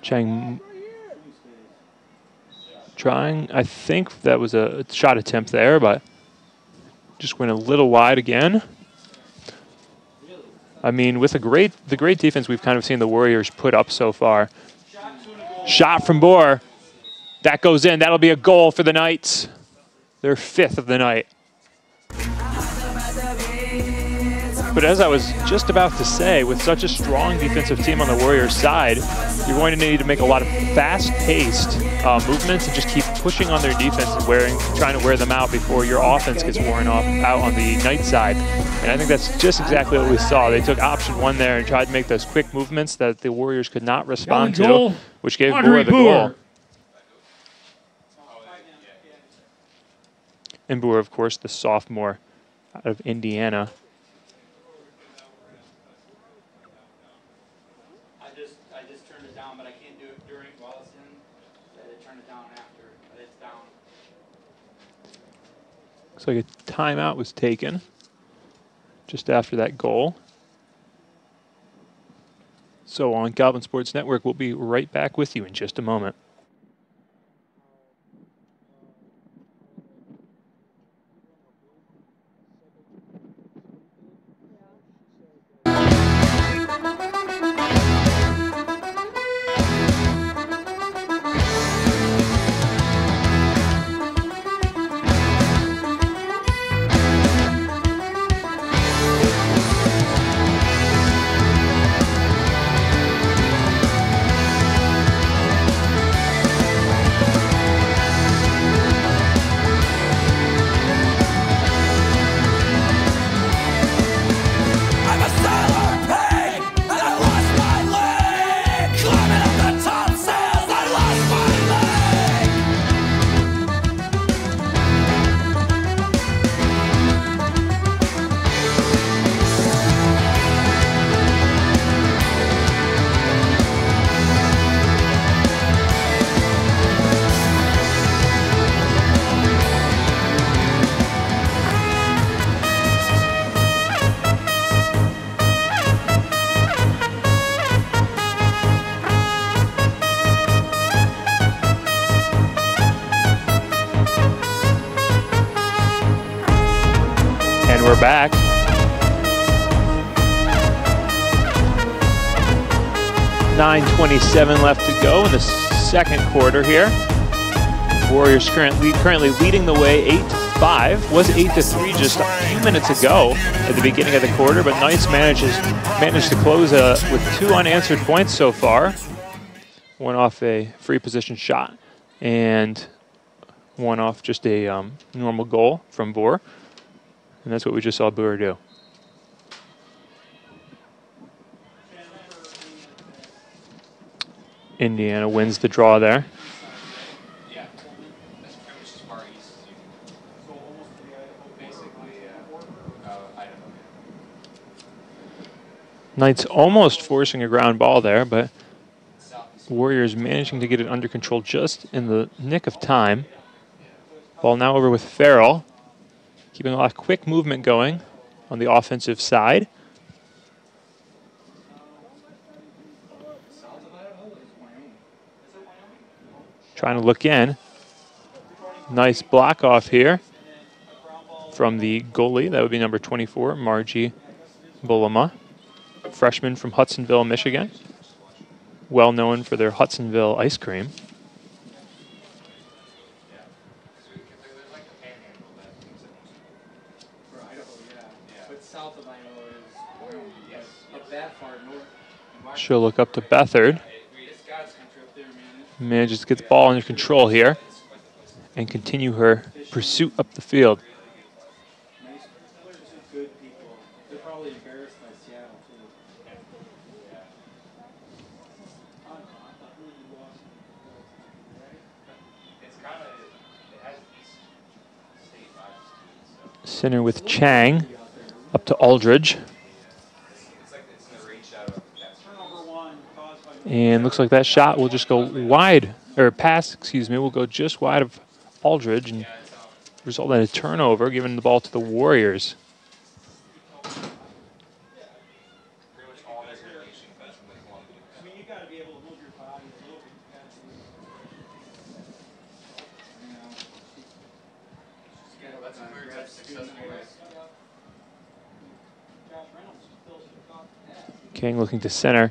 Speaker 3: Chang trying. I think that was a shot attempt there, but just went a little wide again. I mean, with a great the great defense we've kind of seen the Warriors put up so far. Shot from Boer. That goes in. That'll be a goal for the Knights. Their fifth of the night. But as I was just about to say, with such a strong defensive team on the Warriors side, you're going to need to make a lot of fast-paced uh, movements and just keep pushing on their defense and wearing, trying to wear them out before your offense gets worn off out on the Knights side. And I think that's just exactly what we saw. They took option one there and tried to make those quick movements that the Warriors could not respond to, which gave Boer the goal. And Boer, of course, the sophomore out of Indiana.
Speaker 7: I just I just turned it down, but I can't do it during while it's in. I had to turn it down after, but it's down.
Speaker 3: Looks like a timeout was taken just after that goal. So on Galvin Sports Network, we'll be right back with you in just a moment. We're back. nine twenty-seven left to go in the second quarter here. Warriors currently currently leading the way eight to five. Was eight to three just a few minutes ago at the beginning of the quarter, but Knights manages managed to close uh, with two unanswered points so far. One off a free position shot and one off just a um, normal goal from Boer. And that's what we just saw Boer do. Indiana wins the draw there.
Speaker 7: Yeah, that's pretty much as far east as you can. Basically, uh, uh, Idaho.
Speaker 3: Knights almost forcing a ground ball there, but Warriors managing to get it under control just in the nick of time. Ball now over with Farrell. Keeping a lot of quick movement going on the offensive side. Trying to look in. Nice block off here from the goalie. That would be number twenty-four, Margie Bulama, freshman from Hudsonville, Michigan. Well known for their Hudsonville ice cream. She'll look up to Bethard. Manages to get the ball under control here and continue her pursuit up the field. Center with Chang up to Aldridge. And looks like that shot will just go wide, or pass, excuse me, will go just wide of Aldridge and result in a turnover, giving the ball to the Warriors. King looking to center.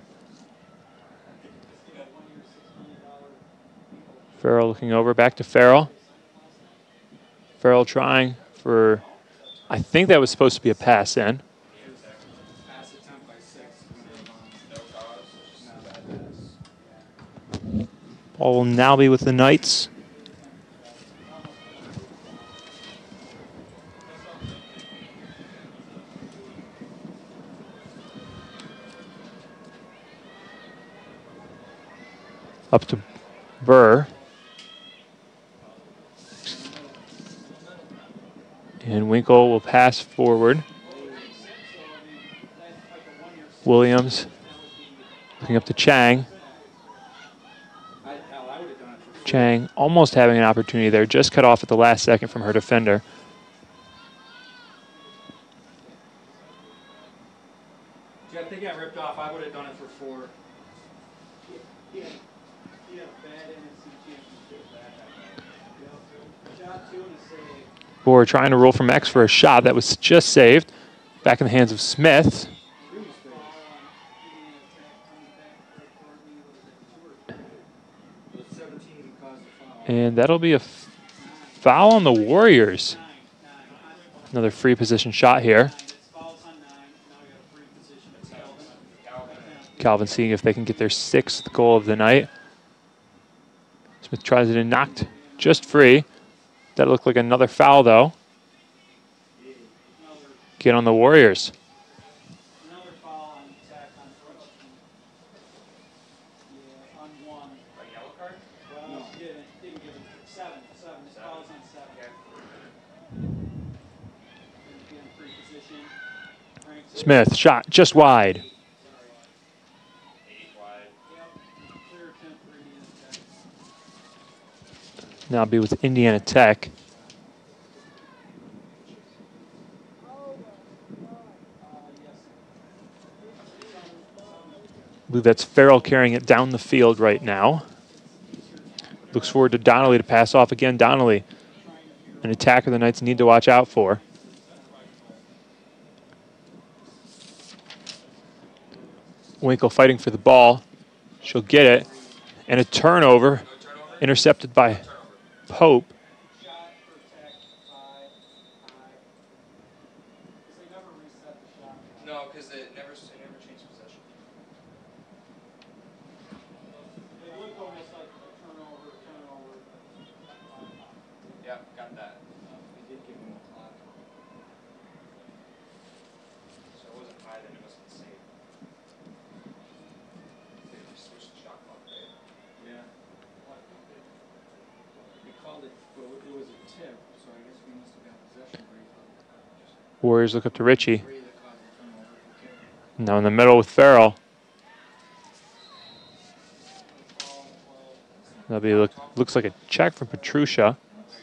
Speaker 3: Farrell looking over, back to Farrell. Farrell trying for, I think that was supposed to be a pass in. Ball will now be with the Knights. Up to Burr. And Winkle will pass forward. Williams looking up to Chang. Chang almost having an opportunity there, just cut off at the last second from her defender.
Speaker 6: Jeff, they got ripped off. I would have done it for four.
Speaker 4: Yeah, yeah, bad N F C championship. Shot two and a save.
Speaker 3: Boer trying to roll from X for a shot that was just saved. Back in the hands of Smith. And that'll be a foul on the Warriors. Another free position shot here. Calvin seeing if they can get their sixth goal of the night. Smith tries it and knocked just free. That looked like another foul, though. Get on the Warriors.
Speaker 4: Another foul on attack on Brooks. Yeah, on one.
Speaker 7: A yellow card?
Speaker 4: Well, no. didn't, didn't give it seven. Seven. His foul's on seven.
Speaker 7: Okay.
Speaker 4: Be in free position. Frank's
Speaker 3: Smith shot just wide.
Speaker 7: Eight wide.
Speaker 4: Yep. Clear attempt for Indiana Tech.
Speaker 3: Now be with Indiana Tech. I believe that's Farrell carrying it down the field right now. Looks forward to Donnelly to pass off again. Donnelly, an attacker the Knights need to watch out for. Winkle fighting for the ball. She'll get it. And a turnover, intercepted by Pope.
Speaker 4: Shot for Tech. Five. Five. Because they never reset the shot.
Speaker 7: No, because it never, it never changed possession.
Speaker 4: They look almost like a turnover, turnover.
Speaker 7: Yeah, got that. We did give him a clock. So it wasn't high, then it must have been safe. They just switched the shot clock, right?
Speaker 6: Yeah. We called it, but it was a tip, so I guess we must have got possession briefly.
Speaker 3: Warriors look up to Richie.
Speaker 6: Three that caused the turnover. Okay.
Speaker 3: Now in the middle with Farrell. That'll be look, looks like a check from Petrucia.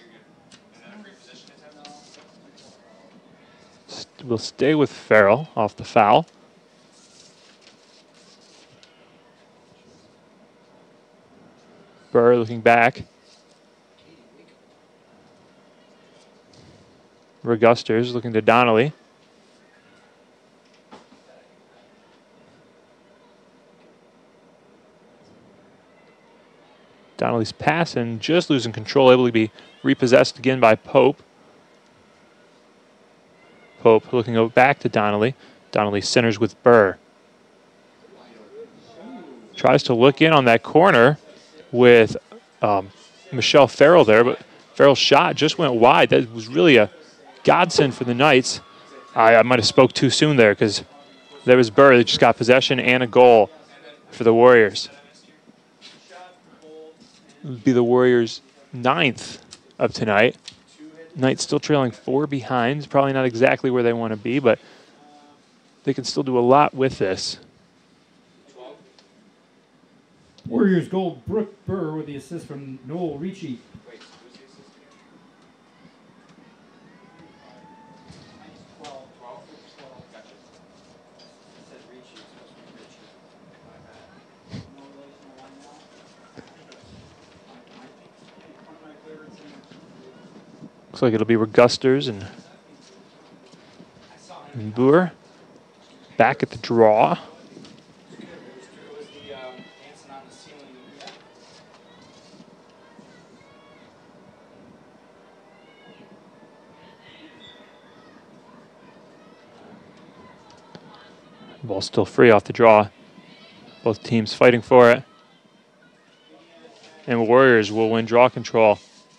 Speaker 3: St- We'll stay with Farrell off the foul. Burr looking back. Regusters looking to Donnelly. Donnelly's passing, just losing control, able to be repossessed again by Pope. Pope looking over back to Donnelly. Donnelly centers with Burr. Tries to look in on that corner with um, Michelle Farrell there, but Farrell's shot just went wide. That was really a godsend for the Knights. I, I might have spoke too soon there because there was Burr that just got possession and a goal for the Warriors. It would be the Warriors' ninth of tonight. Knights still trailing four behind. Probably not exactly where they want to be, but they can still do a lot with this.
Speaker 6: Warriors goal, Brooke Burr with the assist from Noel Ricci.
Speaker 3: Looks like it'll be Regusters and And Boer back at the draw. Ball still free off the draw. Both teams fighting for it. And Warriors will win draw control.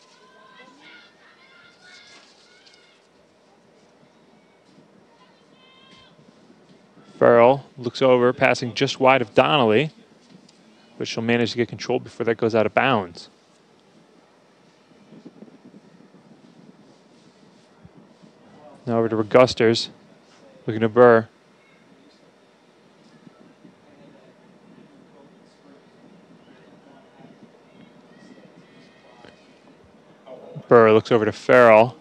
Speaker 3: Farrell looks over, passing just wide of Donnelly, but she'll manage to get control before that goes out of bounds. Now over to Regusters, looking to Burr. Burr looks over to Farrell.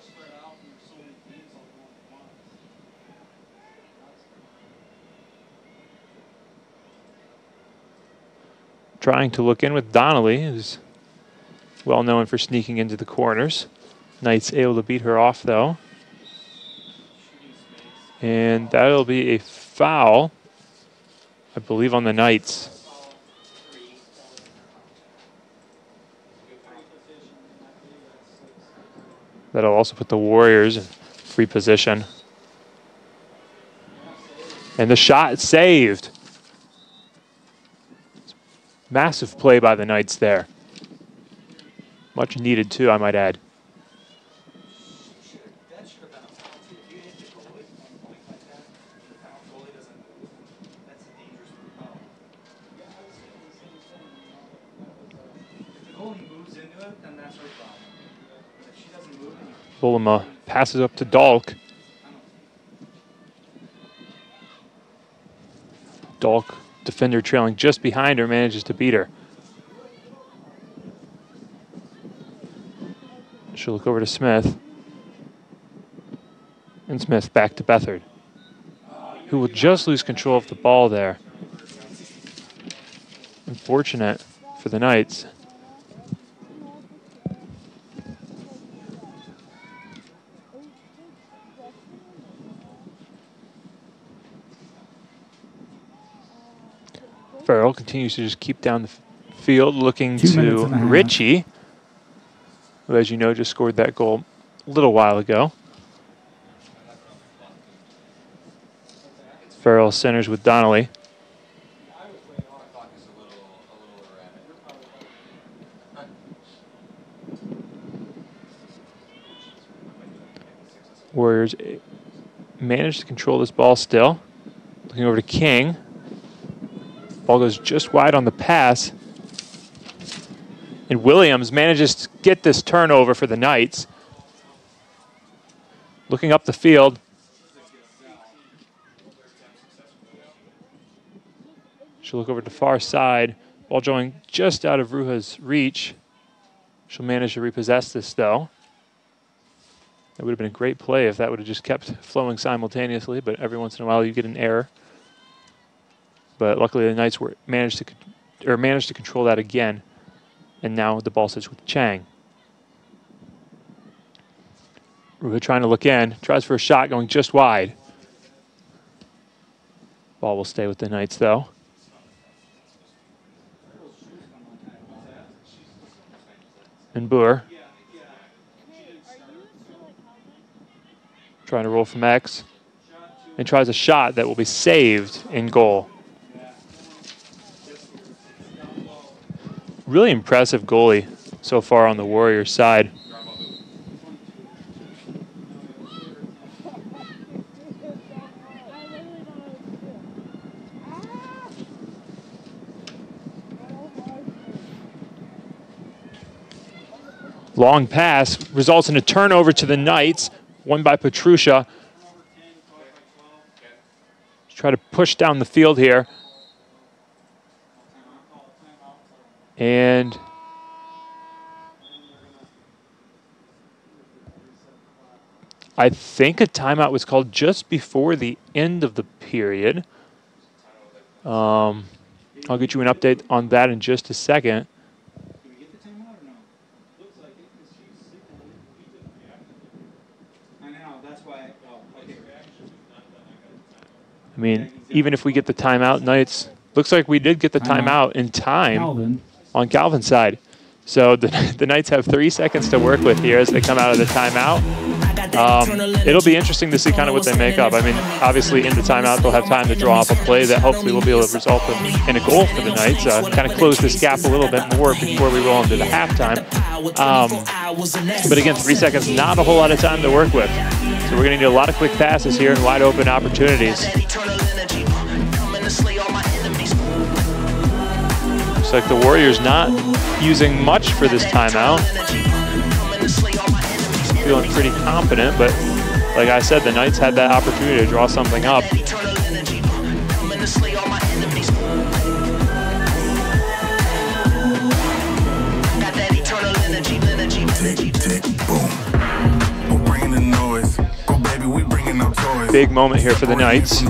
Speaker 3: Trying to look in with Donnelly, who's well known for sneaking into the corners. Knights able to beat her off, though. And that'll be a foul, I believe, on the Knights. That'll also put the Warriors in free position. And the shot saved. Massive play by the Knights there. Much needed too, I might add. Bulema passes up to Dalk. Dalk, defender trailing just behind her, manages to beat her. She'll look over to Smith. And Smith back to Bethard, who will just lose control of the ball there. Unfortunate for the Knights. Farrell continues to just keep down the field, looking to Ritchie, who, as you know, just scored that goal a little while ago. Farrell centers with Donnelly. Warriors manage to control this ball still. Looking over to King. Ball goes just wide on the pass. And Williams manages to get this turnover for the Knights. Looking up the field. She'll look over to the far side. Ball going just out of Ruha's reach. She'll manage to repossess this, though. That would have been a great play if that would have just kept flowing simultaneously, but every once in a while you get an error. But luckily the Knights were managed to or managed to control that again. And now the ball sits with Chang. Ruha trying to look in, tries for a shot going just wide. Ball will stay with the Knights though. And Boer trying to roll from X and tries a shot that will be saved in goal. Really impressive goalie so far on the Warriors side. Long pass results in a turnover to the Knights, won by Petrusha. Let's try to push down the field here. And I think a timeout was called just before the end of the period. Um, I'll get you an update on that in just a second. I mean, even if we get the timeout, Knights, looks like we did get the
Speaker 6: Timeout.
Speaker 3: timeout in time
Speaker 6: Calvin.
Speaker 3: on Calvin's side. So the, the Knights have three seconds to work with here as they come out of the timeout. Um, it'll be interesting to see kind of what they make up. I mean, obviously in the timeout, they'll have time to draw up a play that hopefully will be able to result in, in a goal for the Knights. Uh, kind of close this gap a little bit more before we roll into the halftime. Um, but again, three seconds, not a whole lot of time to work with. So we're going to need a lot of quick passes here and wide open opportunities. Looks like the Warriors not using much for this timeout. Feeling pretty confident, but like I said, the Knights had that opportunity to draw something up. Big moment here for the Knights.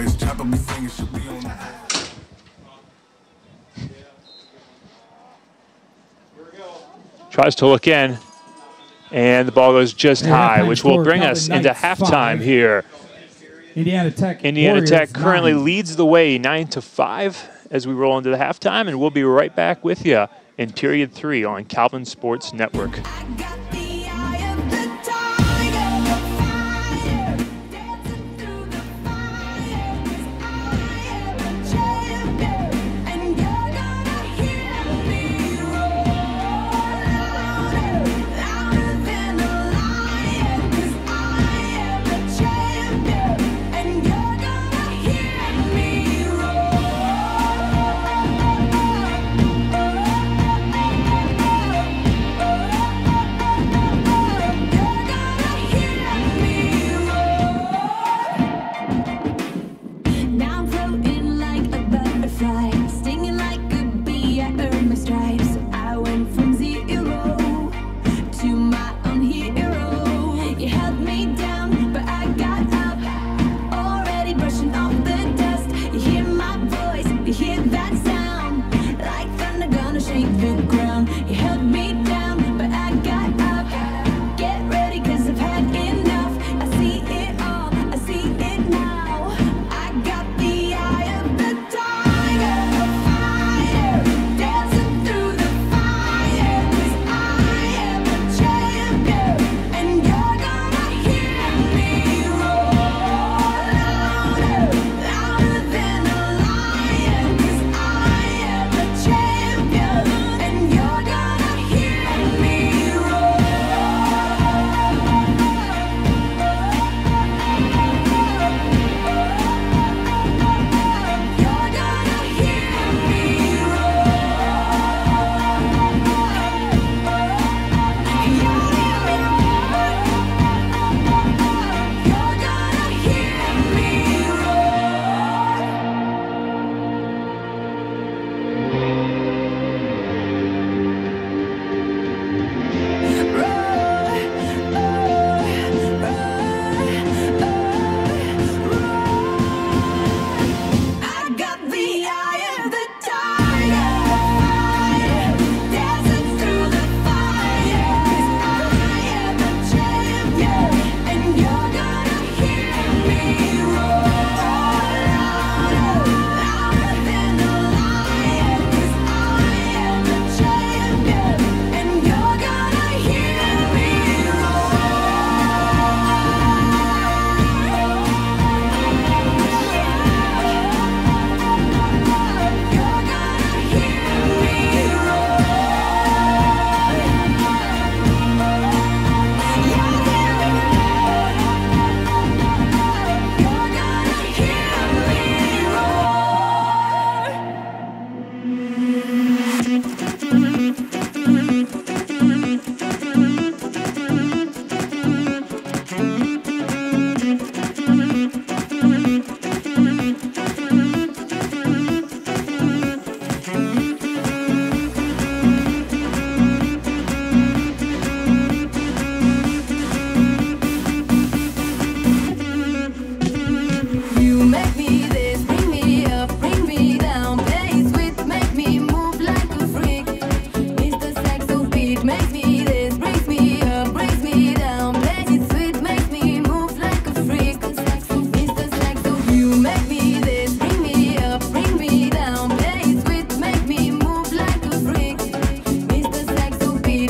Speaker 3: Tries to look in, and the ball goes just
Speaker 6: And
Speaker 3: high,
Speaker 6: halftime
Speaker 3: which will
Speaker 6: score,
Speaker 3: bring
Speaker 6: Calvin
Speaker 3: us into
Speaker 6: Knights
Speaker 3: halftime
Speaker 6: five.
Speaker 3: here.
Speaker 6: Indiana Tech.
Speaker 3: Indiana
Speaker 6: Warriors
Speaker 3: Tech currently
Speaker 6: nine.
Speaker 3: leads the way nine to five as we roll into the halftime, and we'll be right back with you in period three on Calvin Sports Network.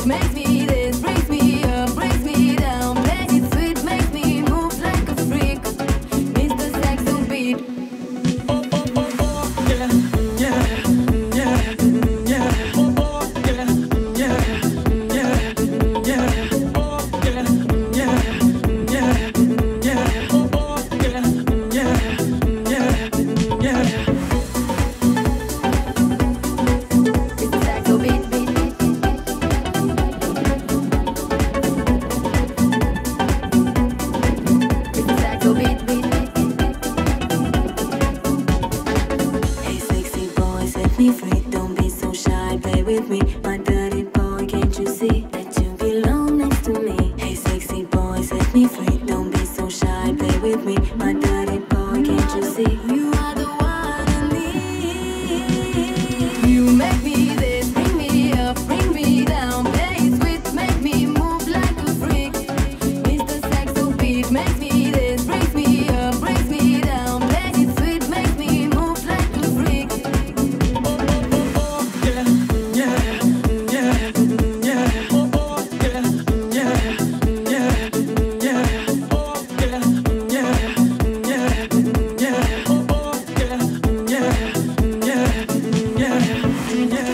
Speaker 8: sweet, makes me this, brings me up, brings me down. Play it sweet, makes me move like a freak. Mister Saxo beat. Oh, oh, oh, oh, yeah, yeah, yeah, yeah. Oh, oh, yeah, yeah, yeah, yeah. Oh, yeah, yeah, yeah, yeah. Oh, oh, yeah, yeah, yeah, yeah. Mister Saxo beat, beat, beat, beat, beat. Mister Saxo beat, beat, beat, beat. Hey, sexy boy, set me free. Don't be so shy, play with me. My dirty boy, can't you see that you belong next to me? Hey, sexy boy, set me free. Don't be so shy, play with me. My dirty boy, can't you see? You are the one I need. You make me this, bring me up, bring me down. Play it sweet, make me move like a freak. Mister Saxo beat makes me this, brings me up, brings me down. Play it sweet, makes me move like a freak. Oh, oh, oh, oh, yeah, yeah, yeah, yeah. Oh, oh, yeah, yeah, yeah, yeah. Oh, yeah, yeah, yeah, yeah. Oh, oh, yeah, yeah, yeah, yeah,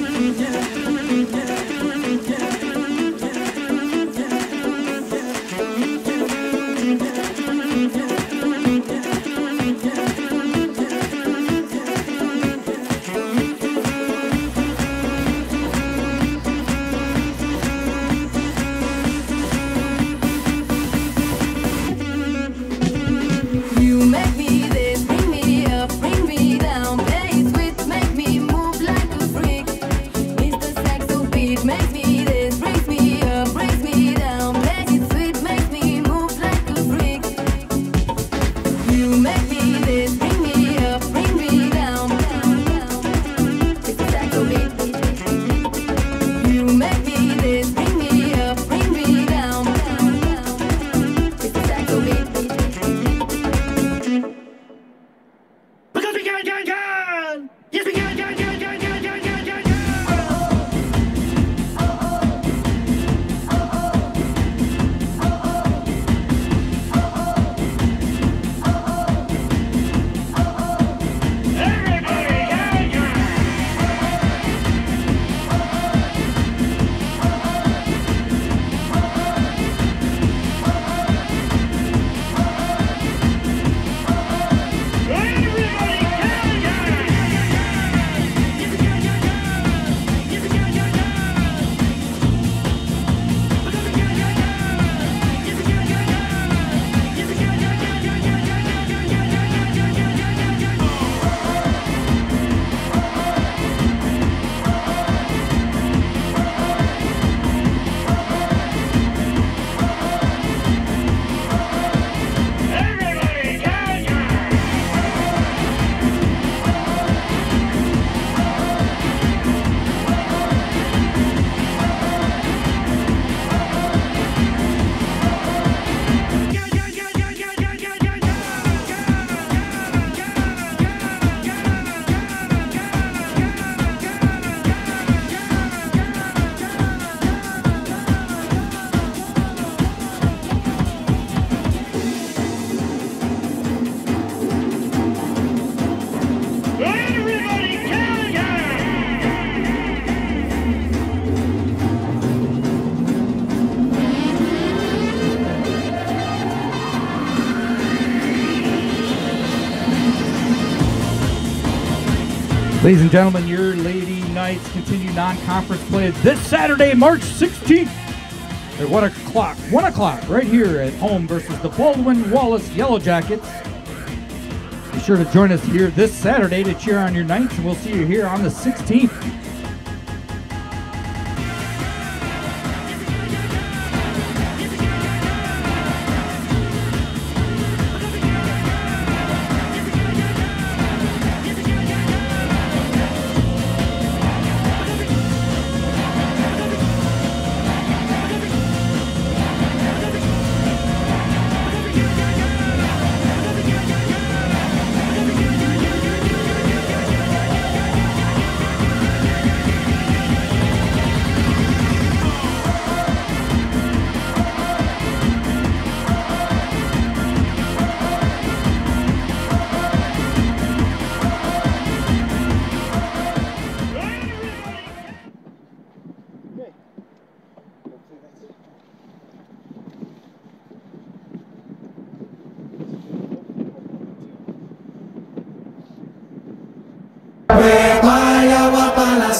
Speaker 8: You make me this, bring me up, bring me down. Play it sweet, make me move like a freak. Mister Saxo beat makes me this, brings me up, brings me down. Play it sweet, makes me move like a freak. You make me this, bring me up, bring me down. Mister Saxo beat. You make me this, bring me up, bring me down. Mister Saxo beat.
Speaker 2: Because we can, can, can! Yes, we can, can, can, can, can, can, can, can, can! Everybody, can, can! Everybody, can, can! Yes, we can, can, can! Yes, we can, can, can! Because we can, can, can! Yes, we can, can, can! Yes, we can, can, can, can, can, can, can, can, can, can, can, can, can, can. Everybody, can, can! Everybody, can, can!
Speaker 1: Ladies and gentlemen, your Lady Knights continue non-conference play this Saturday, March sixteenth at one o'clock. one o'clock right here at home versus the Baldwin Wallace Yellow Jackets. Be sure to join us here this Saturday to cheer on your Knights, and we'll see you here on the sixteenth.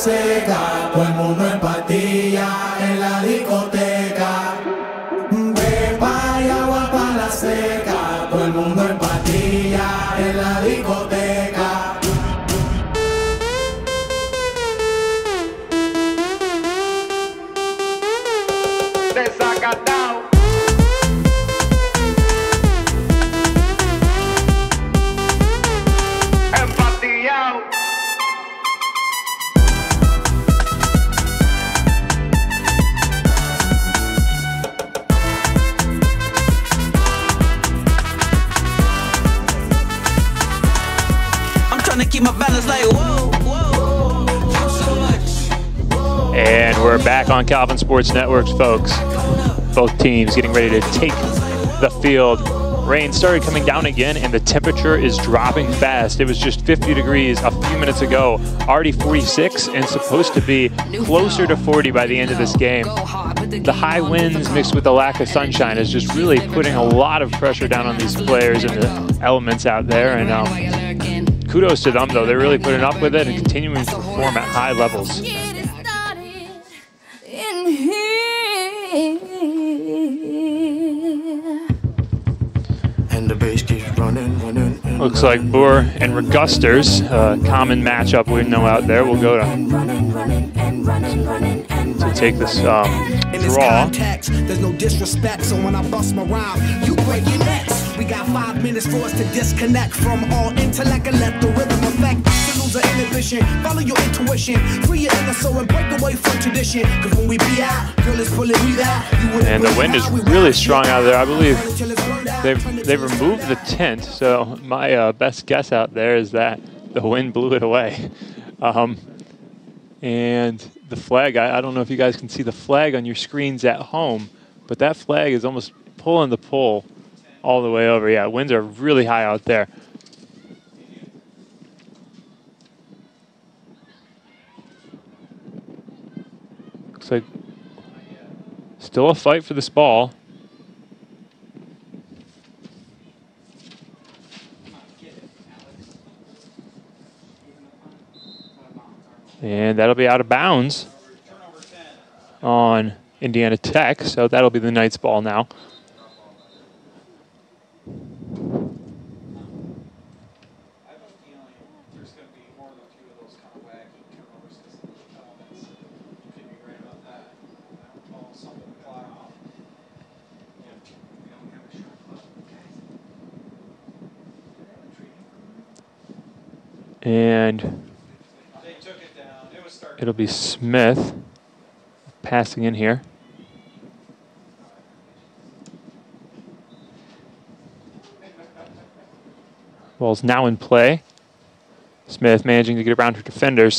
Speaker 2: seca, todo el mundo en pastilla en la discoteca. Pepa y agua para la seca, todo el mundo en pastilla en la discoteca. Desacatado. Empastillado.
Speaker 9: I'm trying to keep my balance like whoa, whoa, whoa, so much.
Speaker 3: And we're back on Calvin Sports Networks, folks. Both teams getting ready to take the field. Rain started coming down again, and the temperature is dropping fast. It was just fifty degrees a few minutes ago, already forty-six, and supposed to be closer to forty by the end of this game. The high winds mixed with the lack of sunshine is just really putting a lot of pressure down on these players and the elements out there. And um, kudos to them, though. They're really putting up with it and continuing to perform at high levels.
Speaker 2: And the bass keeps running, running.
Speaker 3: Looks like Boer and Regusters, a common matchup we know out there. We'll go to, to take this um,
Speaker 10: In this
Speaker 3: draw.
Speaker 10: context, there's no disrespect, so when I bust my rhyme, you break your necks. We got five minutes for us to disconnect from all intellect and let the rhythm affect. To lose our inhibition, follow your intuition, free your inner soul and break away from tradition. Cause when we be out, girl is pulling me out.
Speaker 3: And the wind is really strong out there. I believe they've, they've removed the tent, so my uh, best guess out there is that the wind blew it away. Um, and the flag, I, I don't know if you guys can see the flag on your screens at home, but that flag is almost pulling the pole all the way over. Yeah, winds are really high out there. Looks like still a fight for this ball. And that'll be out of bounds on Indiana Tech, so that'll be the Knights' ball now. And it'll be Smith passing in here. Ball's now in play. Smith managing to get around her defenders.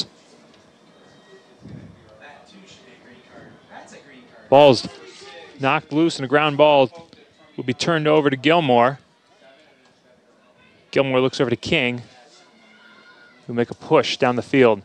Speaker 3: Ball's knocked loose, and a ground ball will be turned over to Gilmore. Gilmore looks over to King, who make a push down the field.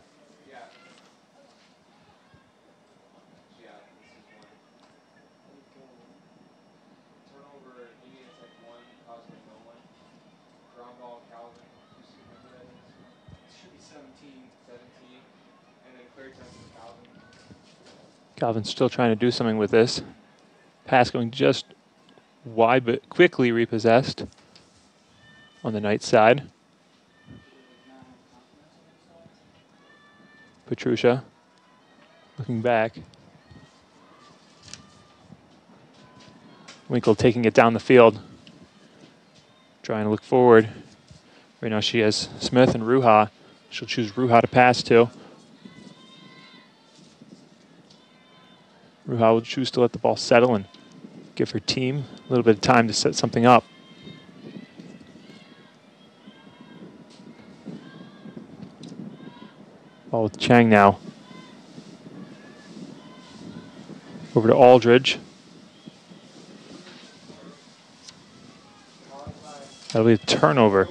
Speaker 3: Calvin's still trying to do something with this. Pass going just wide, but quickly repossessed on the Knights side. Petrucia looking back. Winkle taking it down the field. Trying to look forward. Right now she has Smith and Ruha. She'll choose Ruha to pass to. Ruha will choose to let the ball settle and give her team a little bit of time to set something up. Ball with Chang now. Over to Aldridge. That'll be a turnover.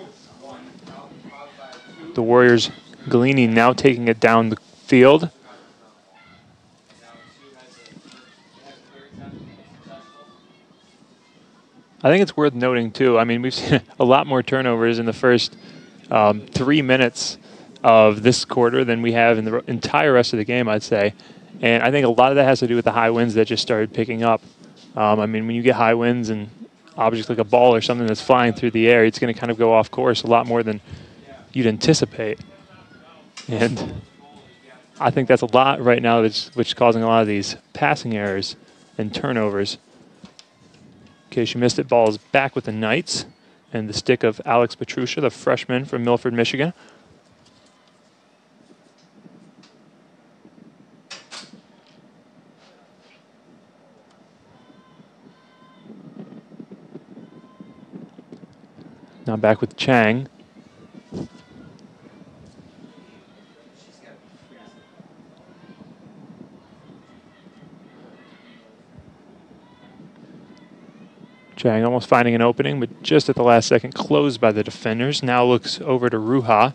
Speaker 3: The Warriors, Galini now taking it down the field. I think it's worth noting, too. I mean, we've seen a lot more turnovers in the first um, three minutes of this quarter than we have in the entire rest of the game, I'd say. And I think a lot of that has to do with the high winds that just started picking up. Um, I mean, when you get high winds and objects like a ball or something that's flying through the air, it's going to kind of go off course a lot more than you'd anticipate. And I think that's a lot right now that's which is causing a lot of these passing errors and turnovers. In case you missed it, ball is back with the Knights and the stick of Alex Petrucia, the freshman from Milford, Michigan. Now back with Chang. Chang almost finding an opening, but just at the last second closed by the defenders. Now looks over to Ruha.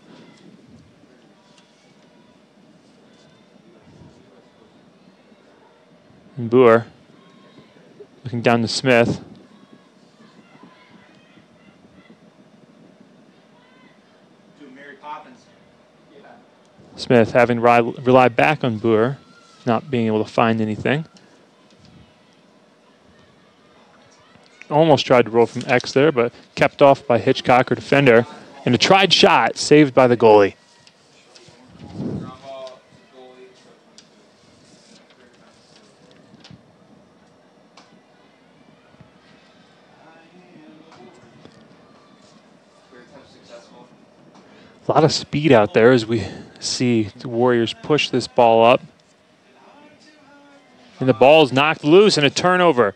Speaker 3: And Boer looking down to Smith. Smith having to rely back on Boer, not being able to find anything. Almost tried to roll from X there, but kept off by Hitchcock, or defender. And a tried shot saved by the goalie. A lot of speed out there as we see the Warriors push this ball up. And the ball is knocked loose and a turnover.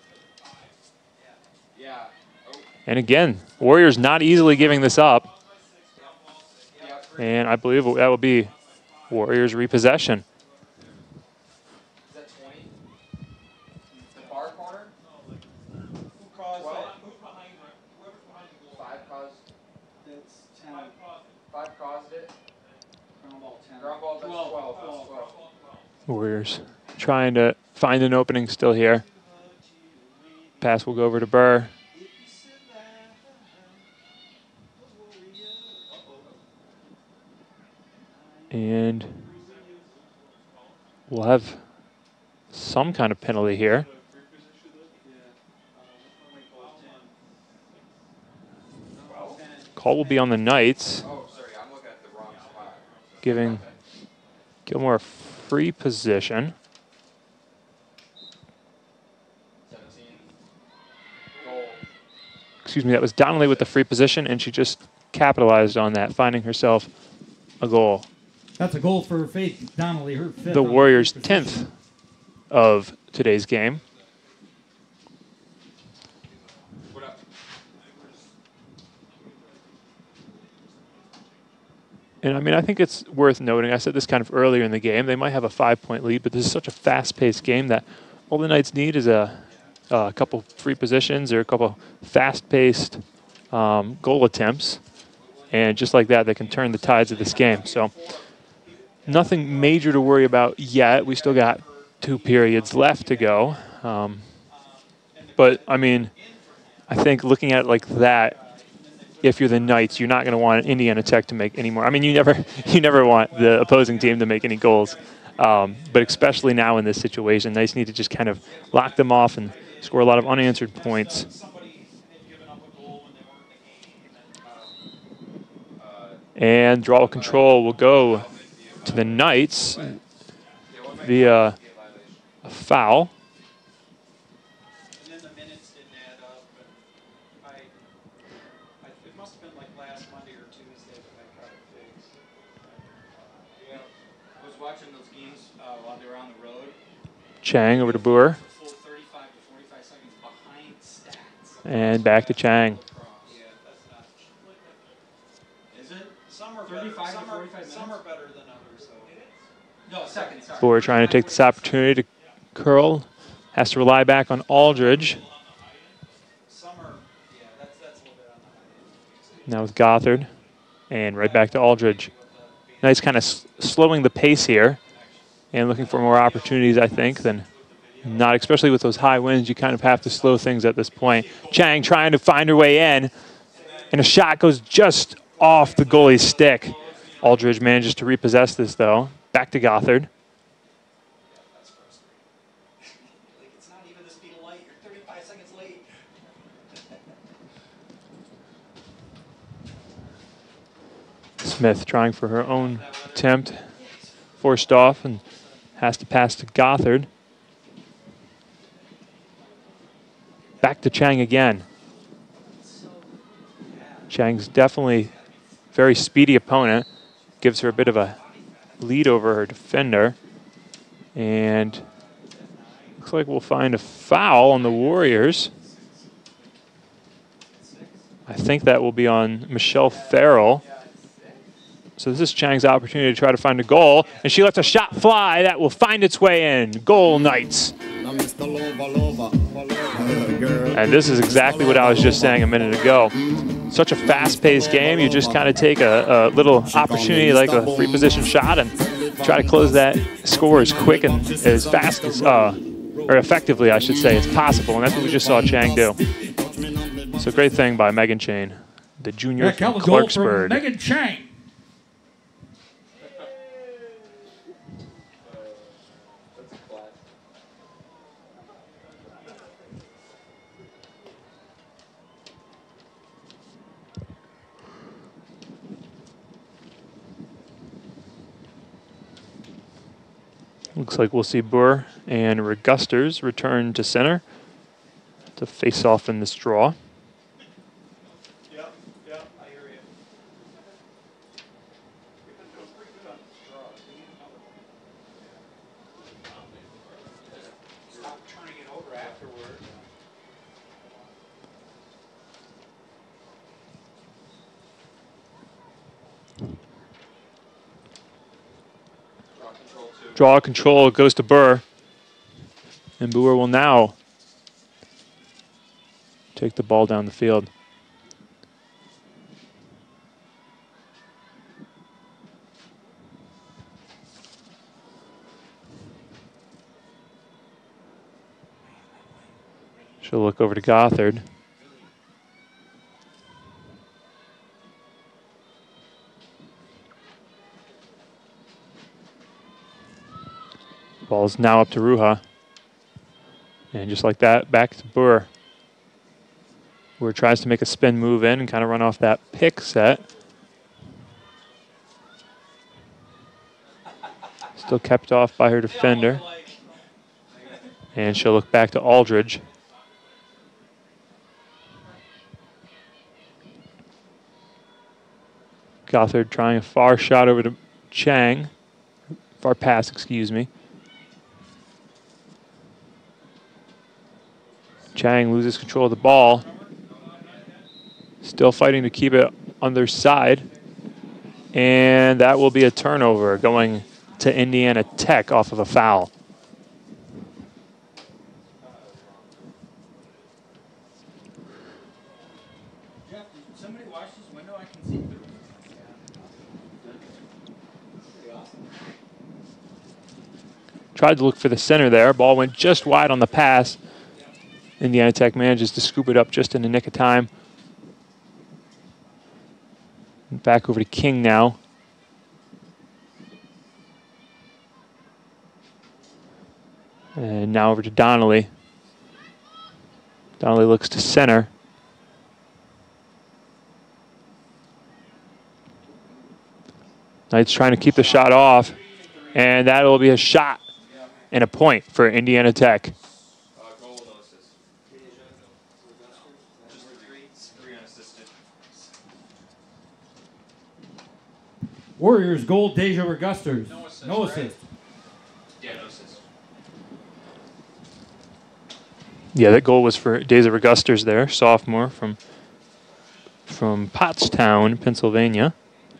Speaker 3: And again, Warriors not easily giving this up. And I believe that will be Warriors repossession.
Speaker 7: Is that twenty? The far corner? Who caused that? Five caused.
Speaker 4: That's ten.
Speaker 7: Five caused it.
Speaker 4: Ground ball ten.
Speaker 7: Ground ball, that's
Speaker 4: twelve.
Speaker 7: twelve. That's twelve.
Speaker 3: Warriors trying to find an opening still here. Pass will go over to Burr. And we'll have some kind of penalty here. Call will be on the Knights, giving Gilmore a free position. Excuse me, that was Donnelly with the free position, and she just capitalized on that, finding herself a goal.
Speaker 6: That's a goal for Faith Donnelly, her fifth.
Speaker 3: The Warriors' tenth of today's game. And I mean, I think it's worth noting, I said this kind of earlier in the game, they might have a five-point lead, but this is such a fast-paced game that all the Knights need is a, a couple free positions or a couple fast-paced um, goal attempts. And just like that, they can turn the tides of this game. So nothing major to worry about yet. We still got two periods left to go. Um, but, I mean, I think looking at it like that, if you're the Knights, you're not going to want Indiana Tech to make any more. I mean, you never you never want the opposing team to make any goals. Um, but especially now in this situation, Knights need to just kind of lock them off and score a lot of unanswered points. And draw control will go to the Knights via a foul.
Speaker 4: And then the minutes didn't add up, but I, I, it must have been like last Monday or Tuesday that I got it fixed.
Speaker 7: Yeah, I was watching those games uh, while they were on the road.
Speaker 3: Chang over to Boer.
Speaker 4: Full thirty-five to forty-five seconds behind stats.
Speaker 3: And back to Chang.
Speaker 4: Yeah, that's not.
Speaker 7: Is it?
Speaker 4: Some are
Speaker 7: thirty-five
Speaker 4: better,
Speaker 7: to
Speaker 4: some are,
Speaker 7: forty-five
Speaker 4: some
Speaker 7: minutes?
Speaker 4: are better than others. So.
Speaker 7: No, second, sorry.
Speaker 3: Boer trying to take this opportunity to curl. Has to rely back on Aldridge.
Speaker 4: Some are, yeah, that's, that's a little bit on the high.
Speaker 3: Now with Gothard. And right back to Aldridge. Knights kind of s slowing the pace here and looking for more opportunities, I think, than not, especially with those high winds. You kind of have to slow things at this point. Chang trying to find her way in, and a shot goes just off the goalie's stick. Aldridge manages to repossess this, though. Back to Gothard.
Speaker 4: It's not even the speed of light. You're thirty-five seconds late.
Speaker 3: Smith trying for her own attempt. Forced off and has to pass to Gothard. Back to Chang again. Chang's definitely a very speedy opponent. Gives her a bit of a lead over her defender. And looks like we'll find a foul on the Warriors. I think that will be on Michelle Farrell. So this is Chang's opportunity to try to find a goal. And she lets a shot fly that will find its way in. Goal, Knights. And this is exactly what I was just saying a minute ago. Such a fast-paced game. You just kind of take a, a little opportunity like a free position shot and try to close that score as quick and as fast as, uh, or effectively, I should say, as possible. And that's what we just saw Chang do. So great thing by Megan Chang, the junior
Speaker 1: Yeah,
Speaker 3: from
Speaker 1: count the goal from
Speaker 3: Clarksburg.
Speaker 1: Megan Chang.
Speaker 3: Looks like we'll see Burr and Regusters return to center to face off in this draw.
Speaker 4: Yep, yep, I hear you. We've been doing pretty good on draws. We need another one. Stop turning it over afterward.
Speaker 3: Draw control goes to Burr. And Burr will now take the ball down the field. She'll look over to Gothard. Ball's now up to Ruha. And just like that, back to Burr. Burr tries to make a spin move in and kind of run off that pick set. Still kept off by her defender. And she'll look back to Aldridge. Gothard trying a far shot over to Chang. Far pass, excuse me. Chang loses control of the ball. Still fighting to keep it on their side. And that will be a turnover going to Indiana Tech off of a foul.
Speaker 6: Jeff, did somebody watch this window? I can see through.
Speaker 3: Tried to look for the center there. Ball went just wide on the pass. Indiana Tech manages to scoop it up just in the nick of time. Back over to King now. And now over to Donnelly. Donnelly looks to center. Knights trying to keep the shot off. And that will be a shot and a point for Indiana Tech.
Speaker 6: Warriors goal, Deja Regusters.
Speaker 7: No assist,
Speaker 6: No
Speaker 7: right?
Speaker 6: assist.
Speaker 7: Yeah, no assist.
Speaker 3: Yeah, that goal was for Deja Regusters there, sophomore from, from Pottstown, Pennsylvania.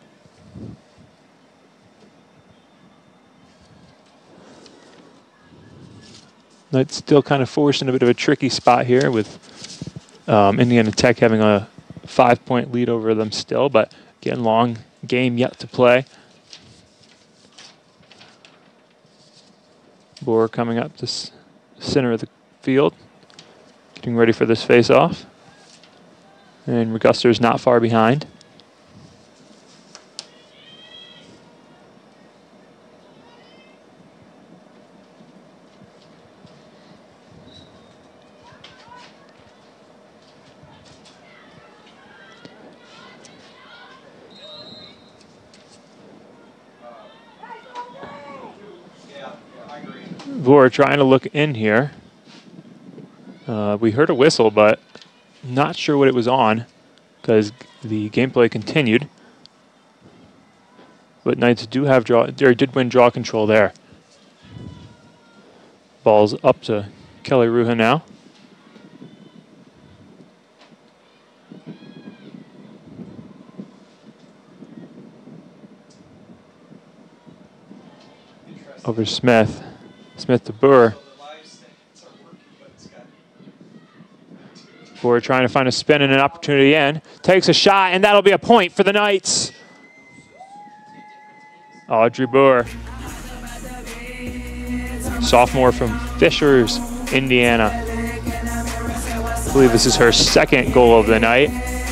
Speaker 3: Knights still kind of forced in a bit of a tricky spot here with um, Indiana Tech having a five-point lead over them still, but again, long game yet to play. Boer coming up to s center of the field, getting ready for this face-off. And Reguster's not far behind. Vor trying to look in here. Uh, we heard a whistle, but not sure what it was on because the gameplay continued. But Knights do have draw, or did win draw control there. Ball's up to Kelly Ruha now. Over to Smith. Smith to Burr. Burr trying to find a spin and an opportunity in. Takes a shot, and that'll be a point for the Knights. Audrey Burr. Sophomore from Fishers, Indiana. I believe this is her second goal of the night.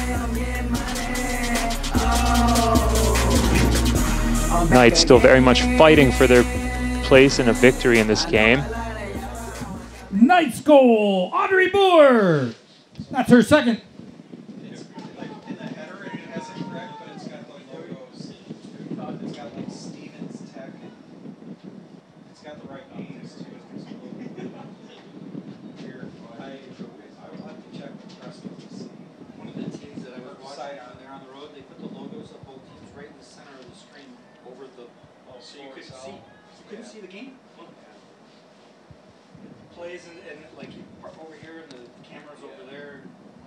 Speaker 3: Knights still very much fighting for their place in a victory in this game.
Speaker 6: Knights goal, Audrey Boer. That's her second.
Speaker 4: It's like in the header, it has it correct, but it's got the logos. It's got like Stevens Tech. It's got the right names too. Here, I, I will have to check the press to see.
Speaker 11: One of the teams that I was watching on there on the road, they put the logos of both teams right in the center of the screen over the. So you couldn't see. You couldn't see the game. Plays and, and like over here and the cameras over there.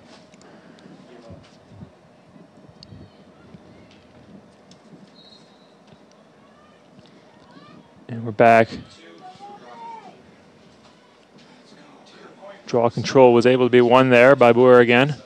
Speaker 3: And we're back. Draw control was able to be won there by Boer again.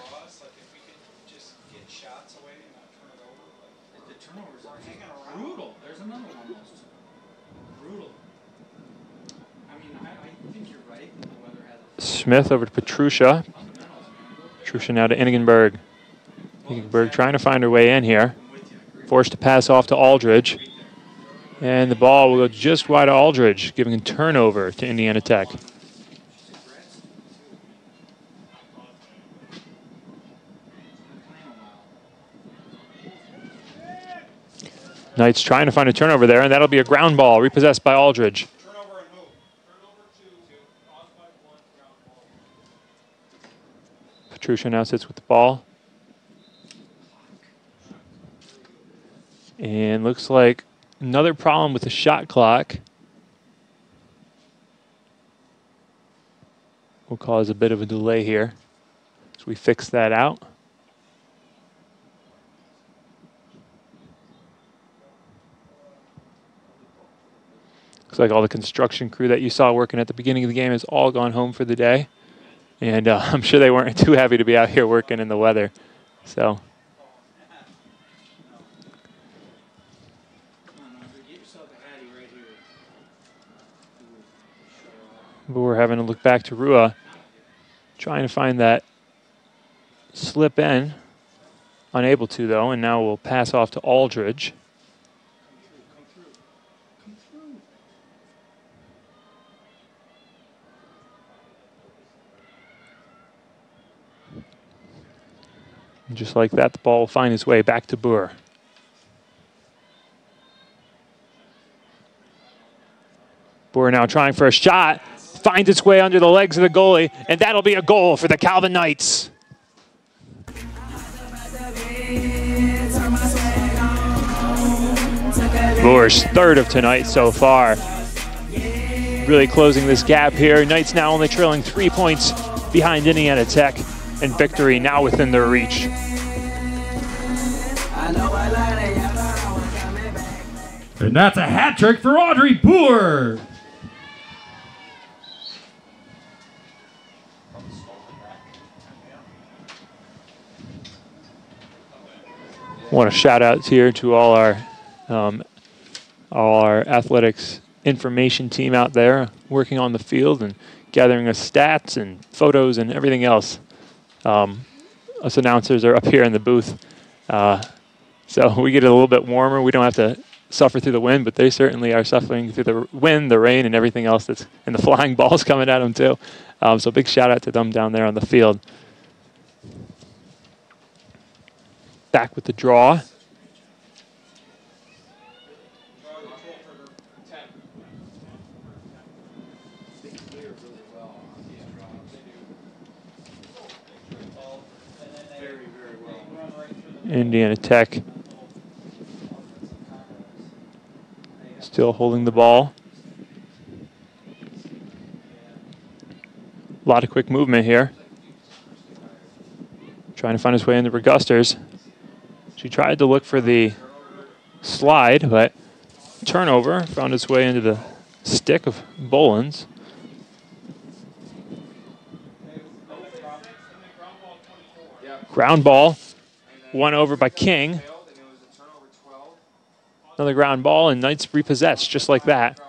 Speaker 11: The turnovers are hanging around. Brutal. There's another one almost. Brutal. I mean, I, I think you're right. The weather has.
Speaker 3: Smith over to Petrusha. Petrusha now to Ingenberg. Ingenberg trying to find her way in here. Forced to pass off to Aldridge. And the ball will go just wide of Aldridge, giving a turnover to Indiana Tech. Knights trying to find a turnover there, and that'll be a ground ball, repossessed by Aldridge. Petrusha now sits with the ball. And looks like another problem with the shot clock will cause a bit of a delay here. So we fix that out. Looks like all the construction crew that you saw working at the beginning of the game has all gone home for the day. And uh, I'm sure they weren't too happy to be out here working in the weather. So. But we're having to look back to Rua, trying to find that slip in. Unable to, though, and now we'll pass off to Aldridge. And just like that, the ball will find its way back to Boer. Boer now trying for a shot. Finds its way under the legs of the goalie, and that'll be a goal for the Calvin Knights. Boer's third of tonight so far. Really closing this gap here. Knights now only trailing three points behind Indiana Tech, and victory now within their reach.
Speaker 6: And that's a hat trick for Audrey Boer.
Speaker 3: I want to shout out here to all our um, all our athletics information team out there working on the field and gathering us stats and photos and everything else. Um, us announcers are up here in the booth. Uh, so we get a little bit warmer. We don't have to suffer through the wind, but they certainly are suffering through the wind, the rain, and everything else that's, and the flying balls coming at them too. Um, so big shout out to them down there on the field. Back with the draw.
Speaker 11: well on these drops. Very, very well.
Speaker 3: Indiana Tech still holding the ball. A lot of quick movement here. Trying to find his way into Regusters. She tried to look for the slide, but turnover found its way into the stick of Bolins. Ground ball, one over by King. Another ground ball, and Knights repossessed just like that.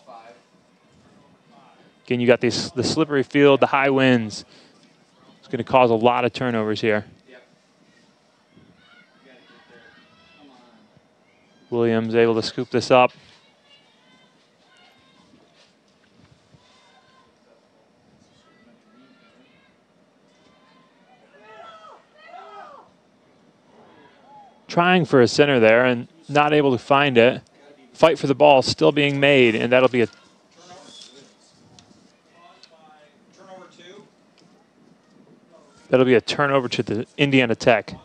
Speaker 3: Again, you got these, the slippery field, the high winds. It's going to cause a lot of turnovers here. Williams able to scoop this up. Trying for a center there and not able to find it. Fight for the ball still being made, and that'll be a that'll be a turnover to the Indiana Tech.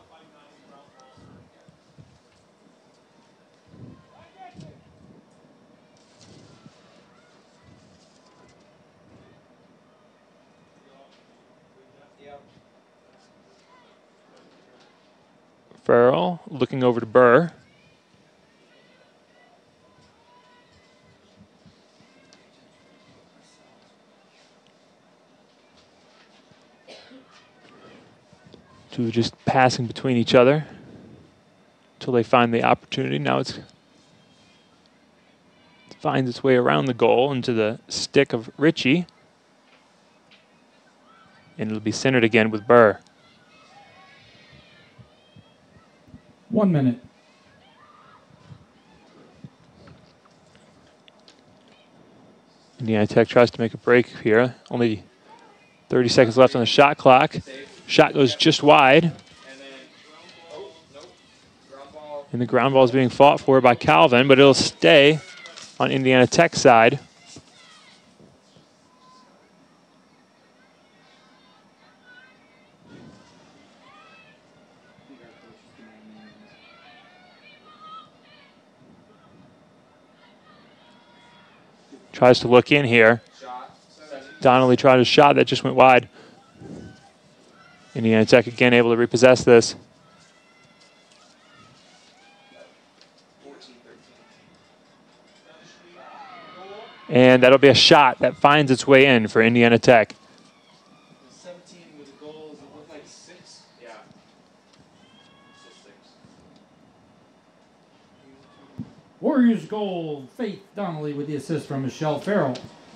Speaker 3: Farrell looking over to Burr. Two just passing between each other until they find the opportunity. Now it's, it finds its way around the goal into the stick of Ritchie. And it'll be centered again with Burr.
Speaker 6: One minute.
Speaker 3: Indiana Tech tries to make a break here. Only thirty seconds left on the shot clock. Shot goes just wide. And the ground ball is being fought for by Calvin, but it'll stay on Indiana Tech side. Tries to look in here. Donnelly tried a shot that just went wide. Indiana Tech again able to repossess this. And that'll be a shot that finds its way in for Indiana Tech.
Speaker 11: seventeen with the goal, does it look like six? Yeah.
Speaker 6: Warriors goal, Faith Donnelly with the assist from Michelle Farrell.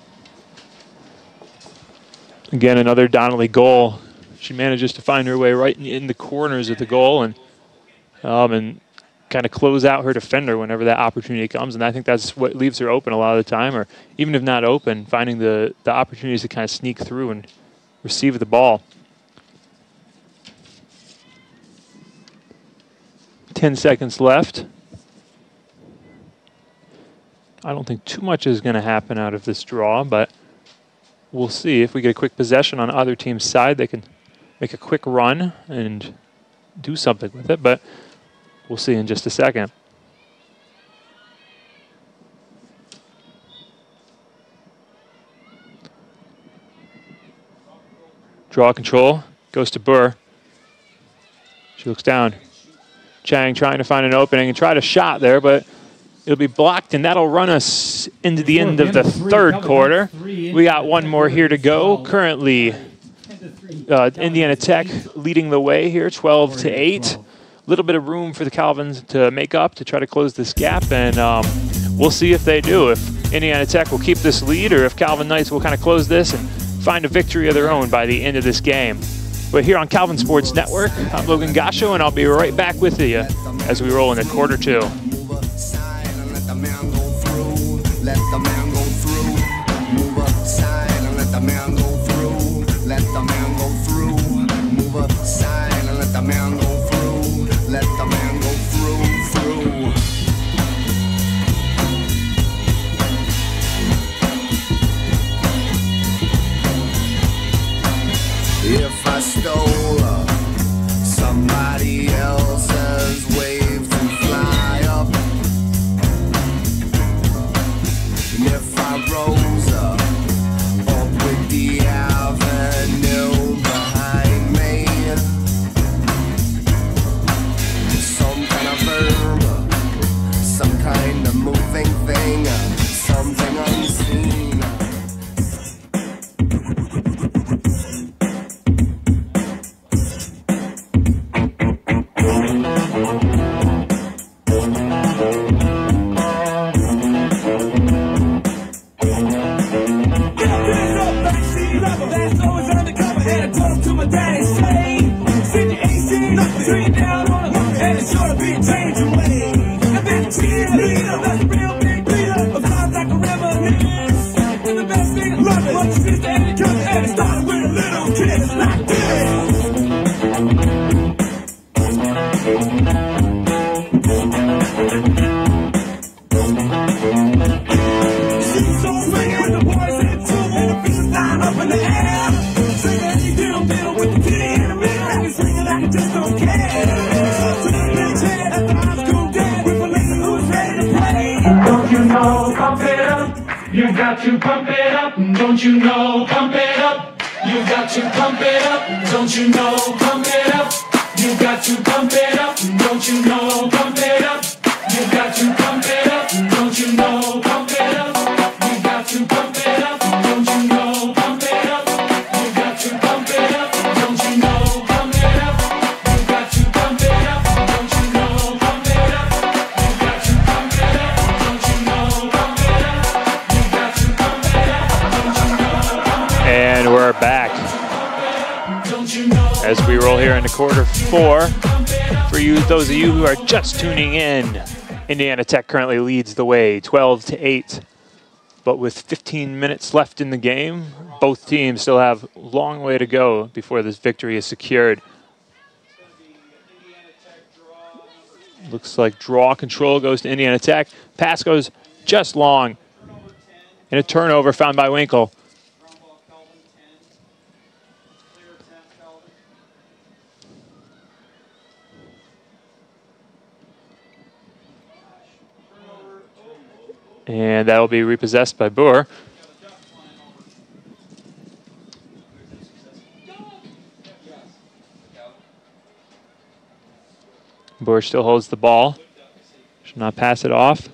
Speaker 3: Again, another Donnelly goal. She manages to find her way right in, in the corners of the goal and um, and kind of close out her defender whenever that opportunity comes. And I think that's what leaves her open a lot of the time, or even if not open, finding the, the opportunities to kind of sneak through and receive the ball. Ten seconds left. I don't think too much is going to happen out of this draw, but we'll see. If we get a quick possession on either team's side, they can make a quick run and do something with it, but we'll see in just a second. Draw control, goes to Burr. She looks down. Chang trying to find an opening and tried a shot there, but it'll be blocked, and that'll run us into the end of the third quarter. We got one more here to go. Currently, uh, Indiana Tech leading the way here, twelve to eight. A little bit of room for the Calvins to make up to try to close this gap, and um, we'll see if they do. If Indiana Tech will keep this lead, or if Calvin Knights will kind of close this and find a victory of their own by the end of this game. But here on Calvin Sports Network, I'm Logan Gasho, and I'll be right back with you as we roll into quarter two.
Speaker 10: Let the man go through. Let the man go through. Move aside and let the man go through. Let the man go through. Move aside and let the man go through. Let the man go through, through. stole uh, somebody else's wave to fly up. And if I rose up, up with the avenue behind me, some kind of verb, some kind of moving thing, something unseen.
Speaker 2: You got to pump it up, don't you know? Pump it up. You got to pump it up, don't you know? Pump it up. You got to pump it up, don't you know? Pump it up. You got to pump it up, don't you know? Pump it up. You got to pump it up, don't you know? Pump it up. You got to pump it up, don't you know? Pump it up. You got to pump it up, don't you know? Pump it up. You got to pump it up, don't you know? Pump it up.
Speaker 3: And we're back as we roll here into quarter four. For you, those of you who are just tuning in, Indiana Tech currently leads the way twelve to eight. But with fifteen minutes left in the game, both teams still have a long way to go before this victory is secured. Looks like draw control goes to Indiana Tech. Pass goes just long. And a turnover found by Winkle. And that will be repossessed by Boer. Boer still holds the ball. Should not pass it off.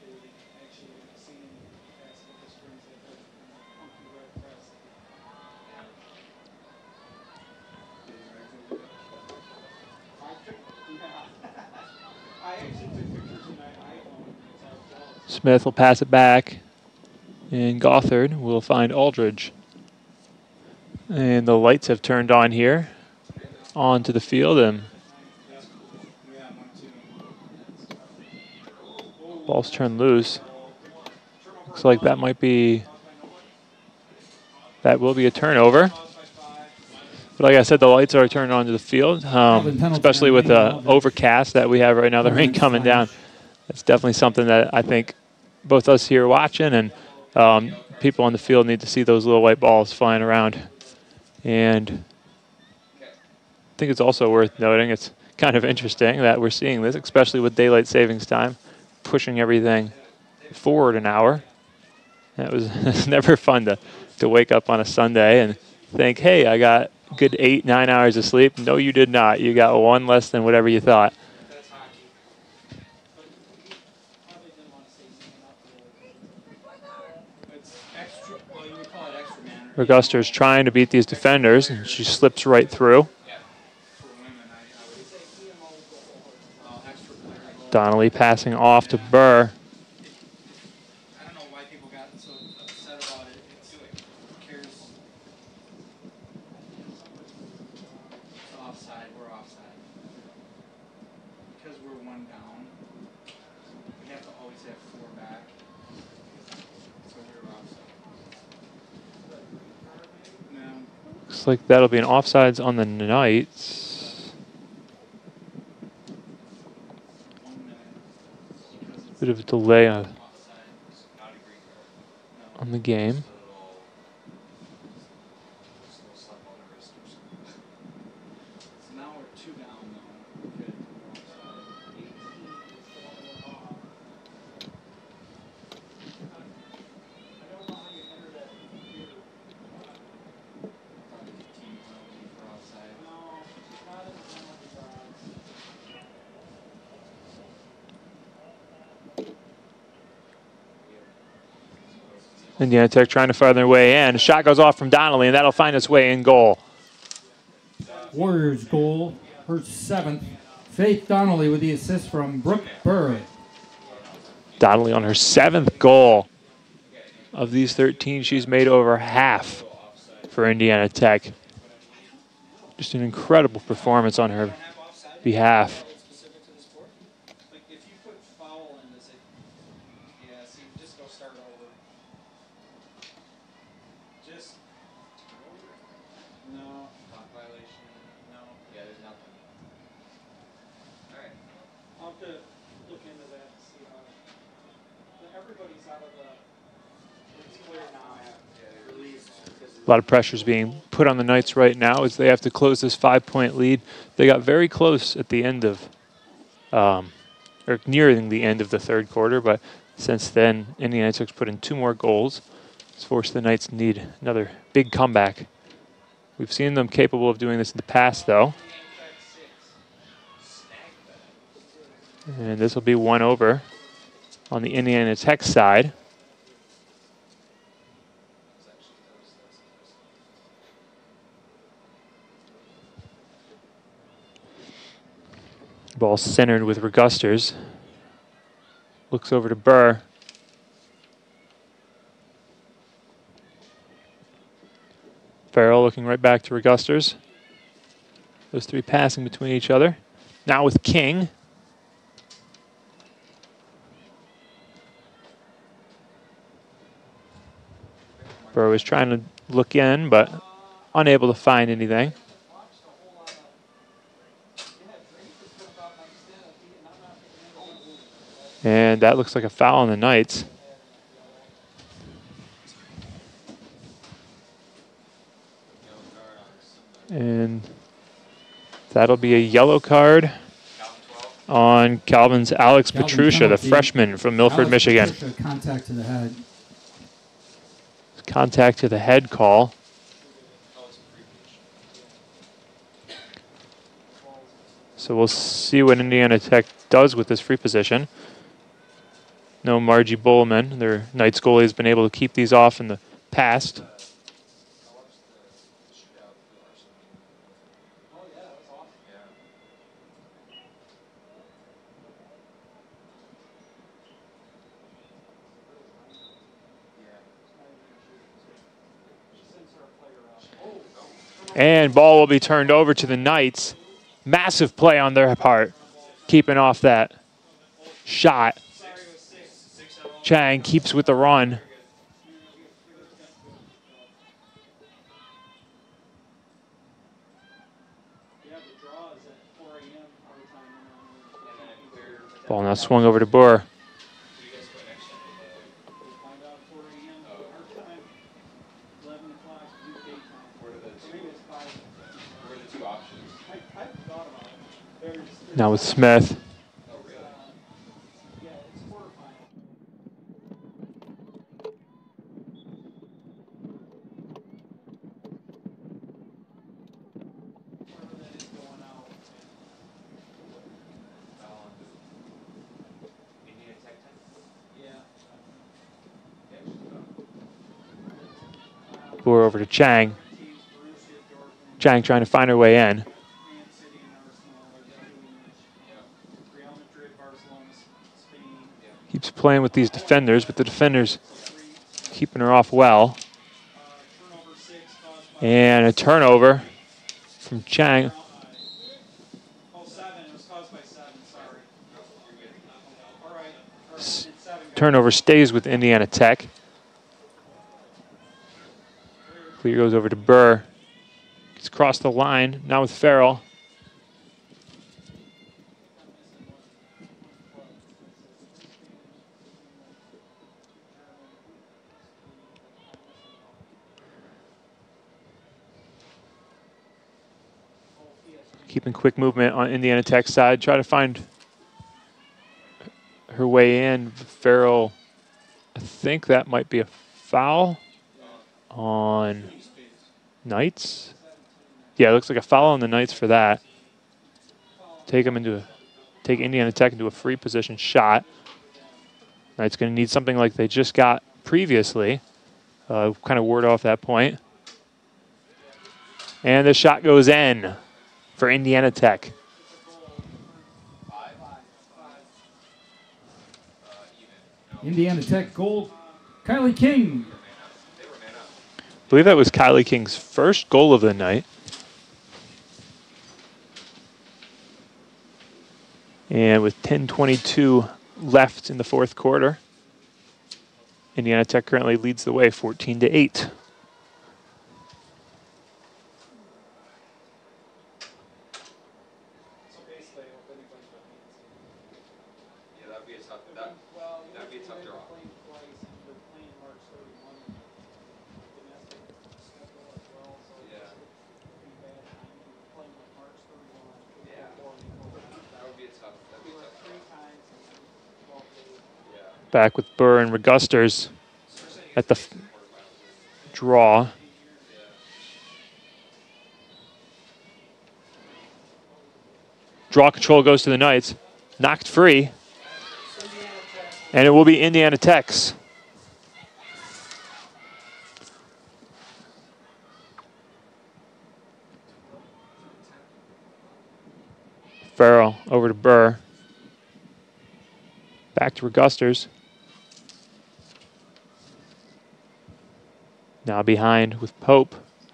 Speaker 3: Smith will pass it back, and Gothard will find Aldridge. And the lights have turned on here onto the field, and ball's turned loose. Looks like that might be, that will be a turnover. But like I said, the lights are turned onto the field, um, especially with the overcast that we have right now, the rain coming down. It's definitely something that I think both us here watching and um, people on the field need to see those little white balls flying around. And I think it's also worth noting, it's kind of interesting that we're seeing this, especially with daylight savings time, pushing everything forward an hour. And it was it's never fun to, to wake up on a Sunday and think, hey, I got good eight, nine hours of sleep. No, you did not. You got one less than whatever you thought. Augusta's trying to beat these defenders, and she slips right through. Donnelly passing off to Burr.
Speaker 11: I don't know why people got so upset about it. It's, who cares? It's offside. We're offside. Because we're one down, we have to always have four back. So we're offside. No.
Speaker 3: Looks like that'll be an offsides on the Knights. Bit of a delay on, on the game. Indiana Tech trying to find their way in. A shot goes off from Donnelly, and that'll find its way in goal.
Speaker 6: Warriors goal, her seventh. Faith Donnelly with the assist from Brooke Burr.
Speaker 3: Donnelly on her seventh goal. Of these thirteen, she's made over half for Indiana Tech. Just an incredible performance on her behalf.
Speaker 4: Specific to the sport? Like if you put foul in, does it? Yeah, see, just go start over. Just. No.
Speaker 7: Clock violation.
Speaker 4: No.
Speaker 7: Yeah, there's nothing. All right.
Speaker 4: I'll have to look into that and see how. Everybody's out of the. It's clear now. Released.
Speaker 3: A lot of pressure is being put on the Knights right now as they have to close this five-point lead. They got very close at the end of, um, or nearing the end of the third quarter, but since then, Indiana Tech's put in two more goals. It's forced the Knights to need another big comeback. We've seen them capable of doing this in the past, though. And this will be one over on the Indiana Tech side. Ball centered with Regusters. Looks over to Burr. Farrell looking right back to Regusters. Those three passing between each other. Now with King. Burr was trying to look in, but unable to find anything. And that looks like a foul on the Knights. And that'll be a yellow card on Calvin's Alex
Speaker 6: Calvin
Speaker 3: Petrucia, the
Speaker 6: penalty.
Speaker 3: freshman from Milford,
Speaker 6: Alex
Speaker 3: Michigan.
Speaker 6: Petrucia, contact to the head.
Speaker 3: Contact to the head call. So we'll see what Indiana Tech does with this free position. No Margie Bowman. Their Knights goalie has been able to keep these off in the past. And ball will be turned over to the Knights. Massive play on their part, keeping off that shot. Chang keeps with the run. Ball now swung over to Burr. Now with Smith. Bore over to Chang. Chang trying to find her way in. Keeps playing with these defenders, but the defenders keeping her off well. And a turnover from Chang. S- turnover stays with Indiana Tech. Clear goes over to Burr. Gets across the line, now with Farrell. Keeping quick movement on Indiana Tech's side. Try to find her way in. Farrell, I think that might be a foul on Knights. Yeah, it looks like a foul on the Knights for that. Take them into a, take Indiana Tech into a free position shot. Knights going to need something like they just got previously. uh, kind of ward off that point. And the shot goes in for Indiana Tech.
Speaker 6: Indiana Tech goal, Kylie King.
Speaker 3: I believe that was Kylie King's first goal of the night. And with ten twenty-two left in the fourth quarter, Indiana Tech currently leads the way fourteen to eight. Back with Burr and Regusters at the f draw. Draw control goes to the Knights. Knocked free. And it will be Indiana Tech's. Farrell over to Burr. Back to Regusters. Now behind with Pope,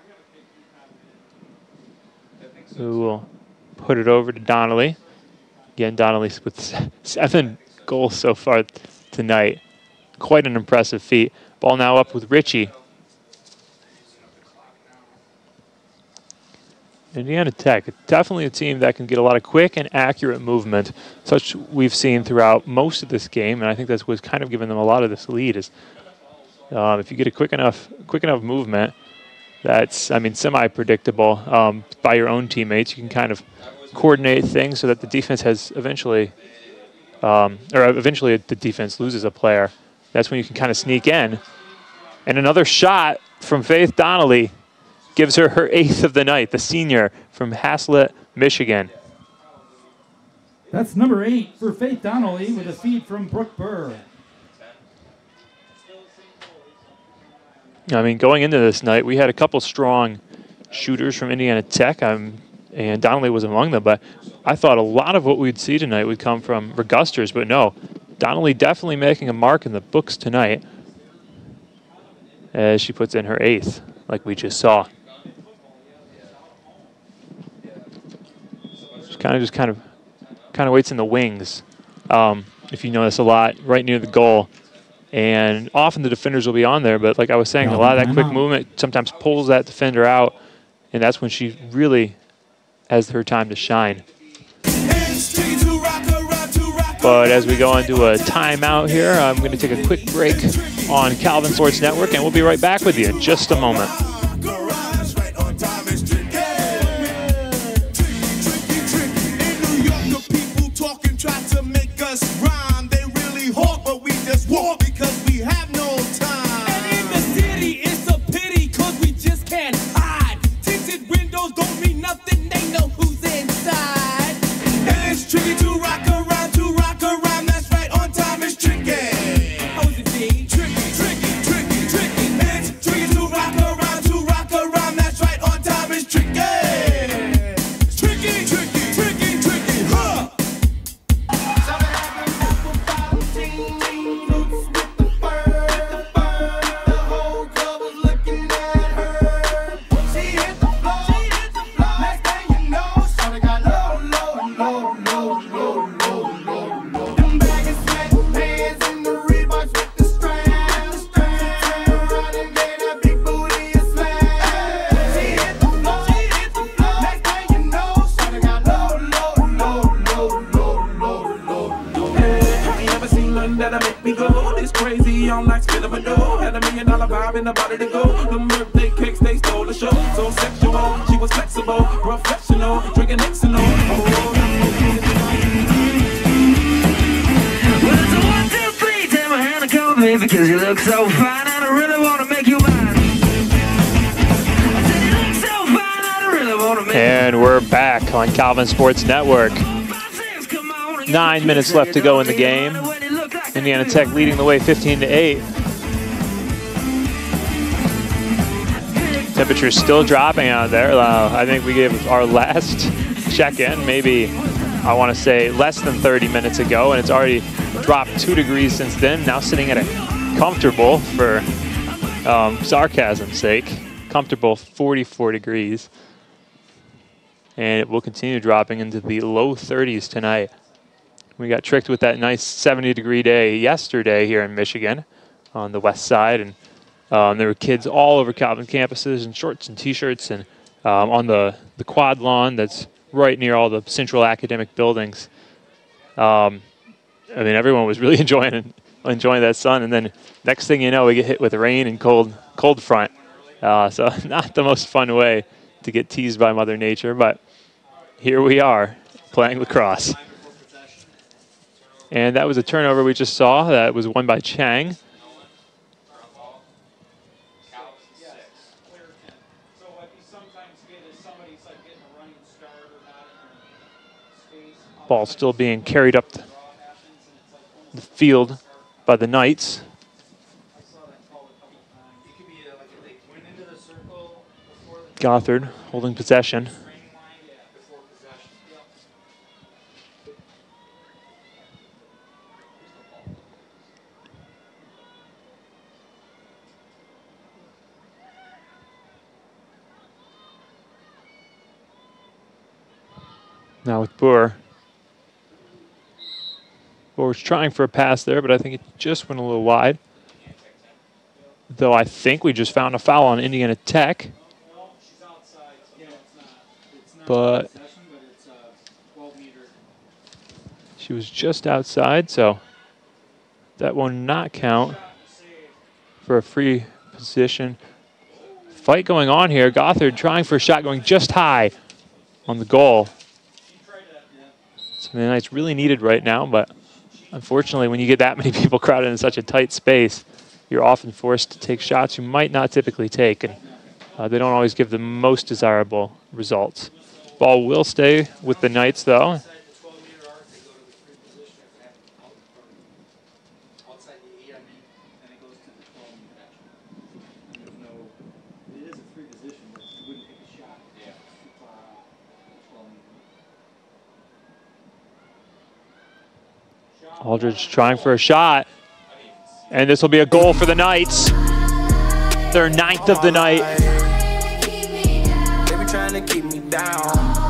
Speaker 3: who will put it over to Donnelly. Again, Donnelly with seven goals so far tonight. Quite an impressive feat. Ball now up with Ritchie. Indiana Tech, definitely a team that can get a lot of quick and accurate movement, such we've seen throughout most of this game, and I think that's what's kind of given them a lot of this lead. Is uh, if you get a quick enough, quick enough movement, that's, I mean, semi-predictable um, by your own teammates. You can kind of coordinate things so that the defense has eventually, um, or eventually the defense loses a player. That's when you can kind of sneak in. And another shot from Faith Donnelly gives her her eighth of the night, the senior from Haslett, Michigan.
Speaker 6: That's number eight for Faith Donnelly with a feed from Brooke Burr.
Speaker 3: I mean, going into this night, we had a couple strong shooters from Indiana Tech, um, and Donnelly was among them, but I thought a lot of what we'd see tonight would come from Regusters, but no, Donnelly definitely making a mark in the books tonight as she puts in her eighth, like we just saw. She kind of just kind of kind of waits in the wings, um, if you notice a lot, right near the goal. And often the defenders will be on there, but like I was saying, a lot of that quick movement sometimes pulls that defender out, and that's when she really has her time to shine. But as we go into a timeout here, I'm going to take a quick break on Calvin Sports Network, and we'll be right back with you in just a moment.
Speaker 2: Because you look so fine, I don't really want to make you mine. I said you look so fine, I don't really want to make
Speaker 3: And we're back on Calvin Sports Network. Nine minutes left to go in the game. Indiana Tech leading the way fifteen to eight. Temperature's still dropping out there. Uh, I think we gave our last check-in maybe, I want to say, less than thirty minutes ago, and it's already dropped two degrees since then. Now sitting at a comfortable, for um, sarcasm's sake, comfortable forty-four degrees. And it will continue dropping into the low thirties tonight. We got tricked with that nice seventy degree day yesterday here in Michigan on the west side, and um, there were kids all over Calvin campuses in shorts and t-shirts, and um, on the, the quad lawn that's right near all the central academic buildings. Um, I mean, everyone was really enjoying enjoying that sun, and then next thing you know, we get hit with rain and cold cold front. Uh, so not the most fun way to get teased by Mother Nature, but here we are playing lacrosse. And that was a turnover we just saw. That was won by Chang. Ball still being carried up the field by the Knights. Gothard holding possession. Now with Boer. Boer was trying for a pass there, but I think it just went a little wide. Though I think we just found a foul on Indiana Tech. But she was just outside, so that will not count for a free position. Fight going on here. Gothard trying for a shot going just high on the goal. Something the Knights really needed right now, but unfortunately when you get that many people crowded in such a tight space, you're often forced to take shots you might not typically take, and uh, they don't always give the most desirable results. Ball will stay with the Knights, though. Aldridge trying for a shot, and this will be a goal for the Knights. Their ninth of the night.
Speaker 9: They be trying to keep me down.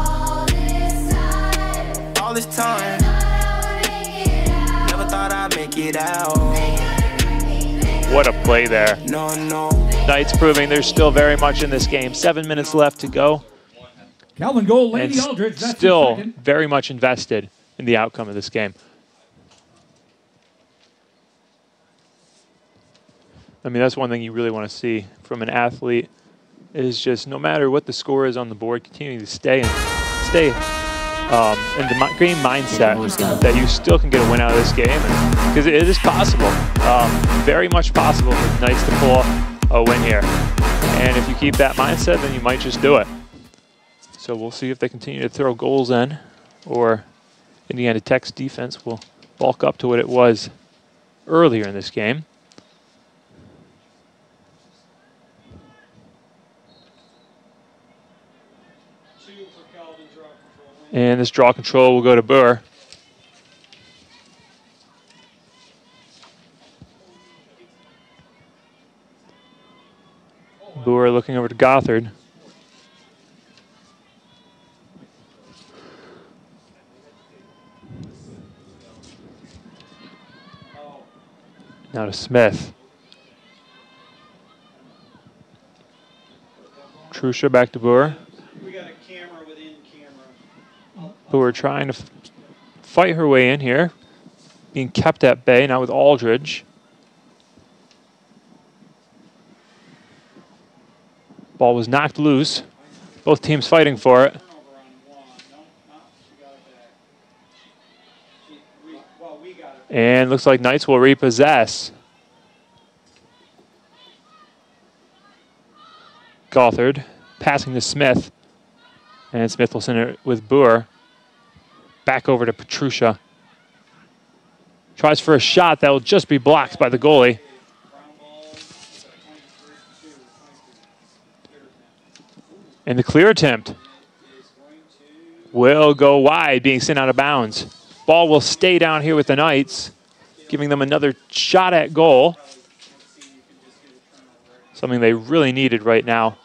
Speaker 9: All this time, never thought I'd make it out.
Speaker 3: What a play there.
Speaker 9: No, no.
Speaker 3: Knights proving they're still very much in this game. Seven minutes left to go.
Speaker 6: Calvin goal,
Speaker 3: And
Speaker 6: Lady Aldridge. That's
Speaker 3: still
Speaker 6: second.
Speaker 3: very much invested in the outcome of this game. I mean, that's one thing you really want to see from an athlete is just no matter what the score is on the board, continuing to stay and stay um, in the mi- game mindset that you still can get a win out of this game, because it is possible, um, very much possible for the Knights to pull a win here. And if you keep that mindset, then you might just do it. So we'll see if they continue to throw goals in, or Indiana Tech's defense will bulk up to what it was earlier in this game. And this draw control will go to Burr. Burr looking over to Gothard. Now to Smith. Trusha back to Burr. Who are trying to f fight her way in here, being kept at bay now with Aldridge. Ball was knocked loose. Both teams fighting for it. And looks like Knights will repossess. Gothard passing to Smith. And Smith will send it with Boer. Back over to Petrusha. Tries for a shot that will just be blocked by the goalie. And the clear attempt will go wide, being sent out of bounds. Ball will stay down here with the Knights, giving them another shot at goal. Something they really needed right now.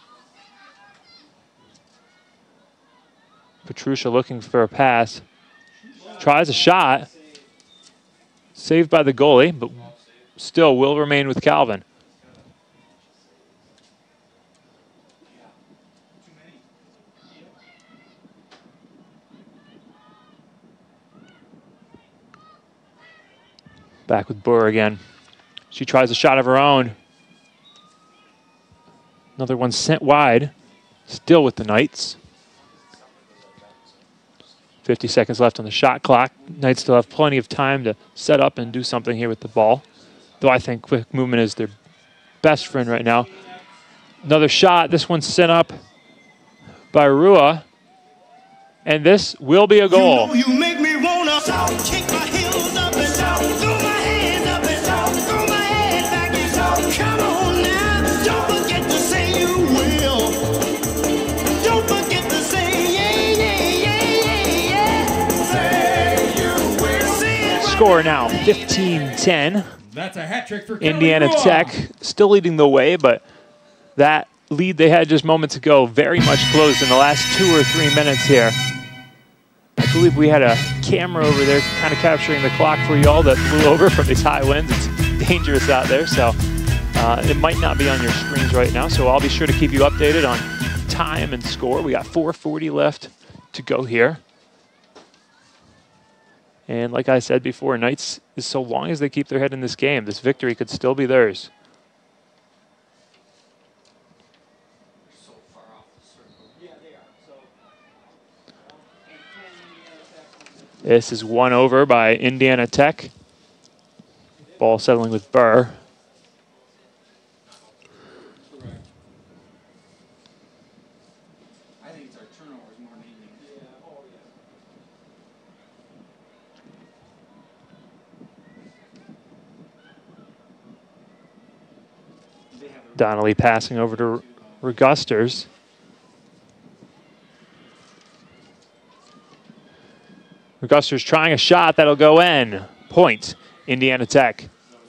Speaker 3: Petrucia looking for a pass. Tries a shot. Saved by the goalie, but still will remain with Calvin. Back with Burr again. She tries a shot of her own. Another one sent wide. Still with the Knights. fifty seconds left on the shot clock. Knights still have plenty of time to set up and do something here with the ball. Though I think quick movement is their best friend right now. Another shot. This one's sent up by Rua. And this will be a goal.
Speaker 2: You know you make me wanna kick my heels up and throw my hands up and throw my head back and come on now. Don't forget to say you will. Don't forget to say yeah, yeah, yeah, yeah, yeah. Say you will. Say it right.
Speaker 3: Score now, fifteen ten.
Speaker 6: That's a hat trick for
Speaker 3: Indiana
Speaker 6: Kelly Rua.
Speaker 3: Tech still leading the way, but that lead they had just moments ago very much closed in the last two or three minutes here. I believe we had a camera over there kind of capturing the clock for y'all that flew over from these high winds. It's dangerous out there, so uh, it might not be on your screens right now, so I'll be sure to keep you updated on time and score. We got four forty left to go here. And like I said before, Knights, is so long as they keep their head in this game, this victory could still be theirs. This is won over by Indiana Tech. Ball settling with Burr.
Speaker 11: I think it's our turnovers more than anything. Yeah, oh yeah.
Speaker 3: Donnelly passing over to Regusters. Regusters trying a shot that'll go in. Point, Indiana Tech.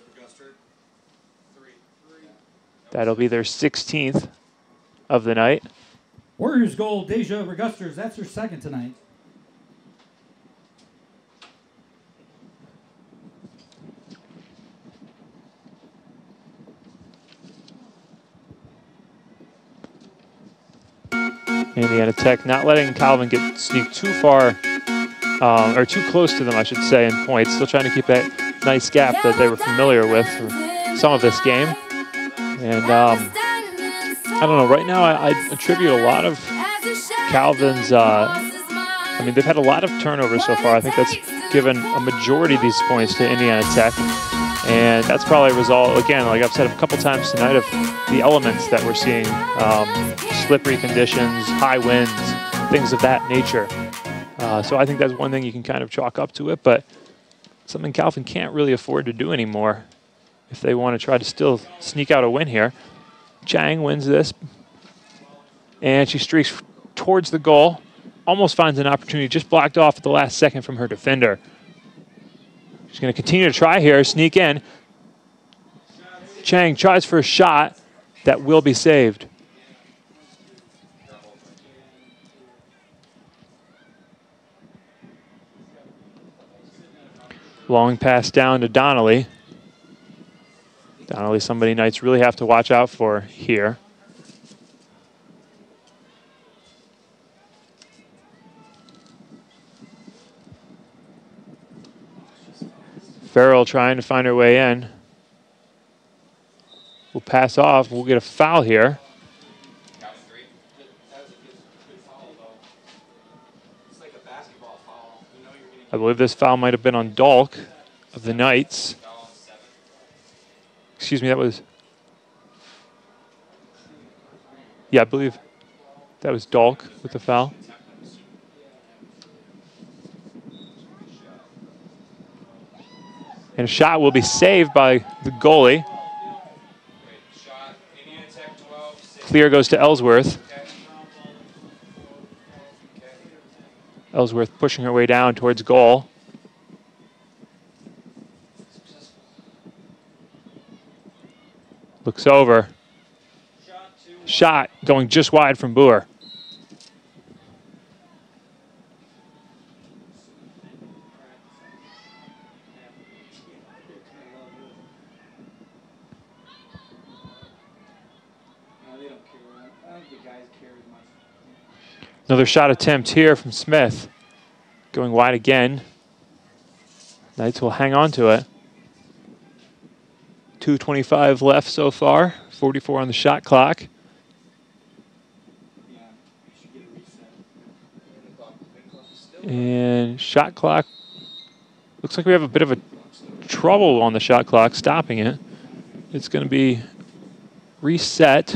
Speaker 3: That'll be their sixteenth of the night.
Speaker 6: Warriors goal, Deja Regusters. That's her second tonight.
Speaker 3: Indiana Tech not letting Calvin get sneak too far, um, or too close to them, I should say, in points. Still trying to keep that nice gap that they were familiar with for some of this game. And um, I don't know, right now I, I attribute a lot of Calvin's, uh, I mean, they've had a lot of turnovers so far. I think that's given a majority of these points to Indiana Tech. And that's probably a result, again, like I've said a couple times tonight, of the elements that we're seeing. Um, slippery conditions, high winds, things of that nature. Uh, so I think that's one thing you can kind of chalk up to it, but something Calvin can't really afford to do anymore if they want to try to still sneak out a win here. Chang wins this, and she streaks towards the goal, almost finds an opportunity, just blocked off at the last second from her defender. She's going to continue to try here, sneak in. Chang tries for a shot that will be saved. Long pass down to Donnelly. Donnelly, somebody Knights really have to watch out for here. Farrell trying to find her way in. We'll pass off. We'll get a foul here. I believe this foul might have been on Dalk of the Knights. Excuse me, that was... Yeah, I believe that was Dalk with the foul. And a shot will be saved by the goalie. Clear goes to Ellsworth. Ellsworth pushing her way down towards goal. Looks over. Shot going just wide from Boer. Another shot attempt here from Smith. Going wide again. Knights will hang on to it. two twenty-five left so far. forty-four on the shot clock. And shot clock. Looks like we have a bit of a trouble on the shot clock stopping it. It's going to be reset.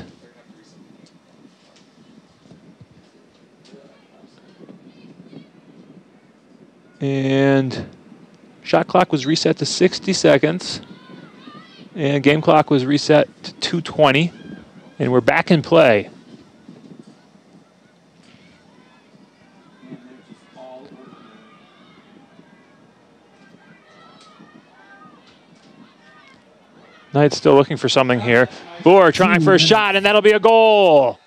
Speaker 3: And shot clock was reset to sixty seconds. And game clock was reset to two twenty. And we're back in play. Knights still looking for something here. Boer trying for a shot, and that'll be a goal.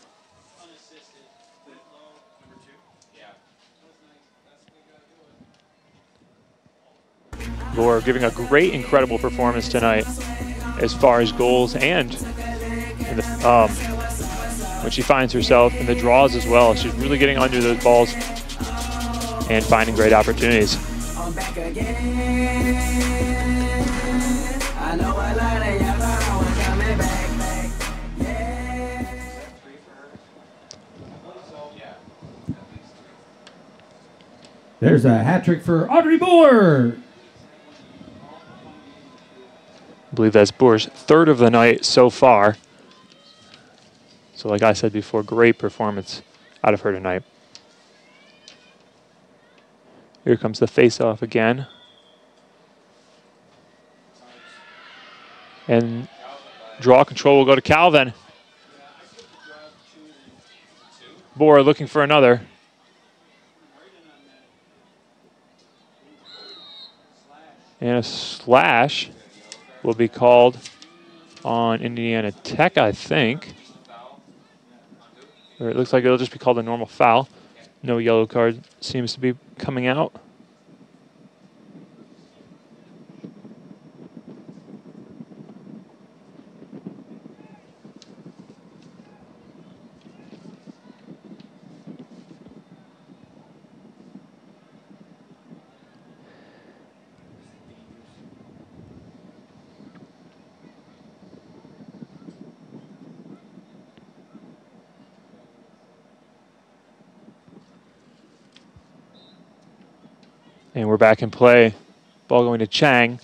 Speaker 3: Boer giving a great, incredible performance tonight as far as goals and in the, um, when she finds herself in the draws as well. She's really getting under those balls and finding great opportunities.
Speaker 2: I'm back again. I know I lied and y'all thought I was coming back, back. Yeah.
Speaker 6: There's a hat trick for Audrey Boer.
Speaker 3: I believe that's Boer's third of the night so far. So like I said before, great performance out of her tonight. Here comes the face-off again. And draw control will go to Calvin. Boer looking for another. And a slash will be called on Indiana Tech, I think. Or it looks like it'll just be called a normal foul. No yellow card seems to be coming out. And we're back in play. Ball going to Chang.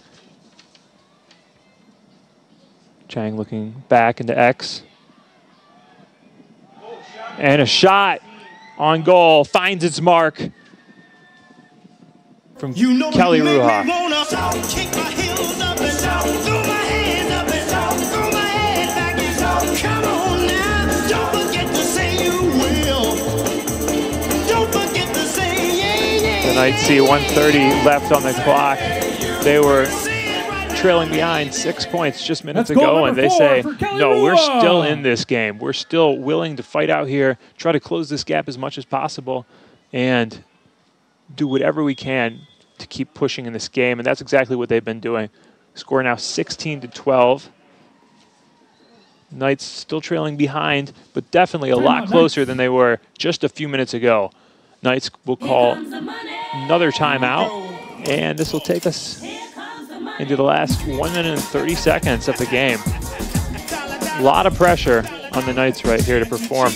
Speaker 3: Chang looking back into X. And a shot on goal. Finds its mark from
Speaker 2: You know
Speaker 3: Kelly
Speaker 2: you make me
Speaker 3: Ruha.
Speaker 2: wanna kick my heels up and throw my hands up and throw my head back and come on now. Don't forget to say you will. Don't forget to say yeah, yeah.
Speaker 3: The Knights see one thirty left on the clock. They were trailing behind six points just minutes
Speaker 6: That's goal
Speaker 3: ago, and
Speaker 6: number
Speaker 3: they
Speaker 6: four
Speaker 3: say,
Speaker 6: for Kelly
Speaker 3: no, we're
Speaker 6: Ruha."
Speaker 3: still in this game. We're still willing to fight out here, try to close this gap as much as possible, and do whatever we can to keep pushing in this game, and that's exactly what they've been doing. Score now sixteen to twelve. Knights still trailing behind, but definitely a lot closer than they were just a few minutes ago. Knights will call another timeout, and this will take us into the last one minute and thirty seconds of the game. A lot of pressure on the Knights right here to perform.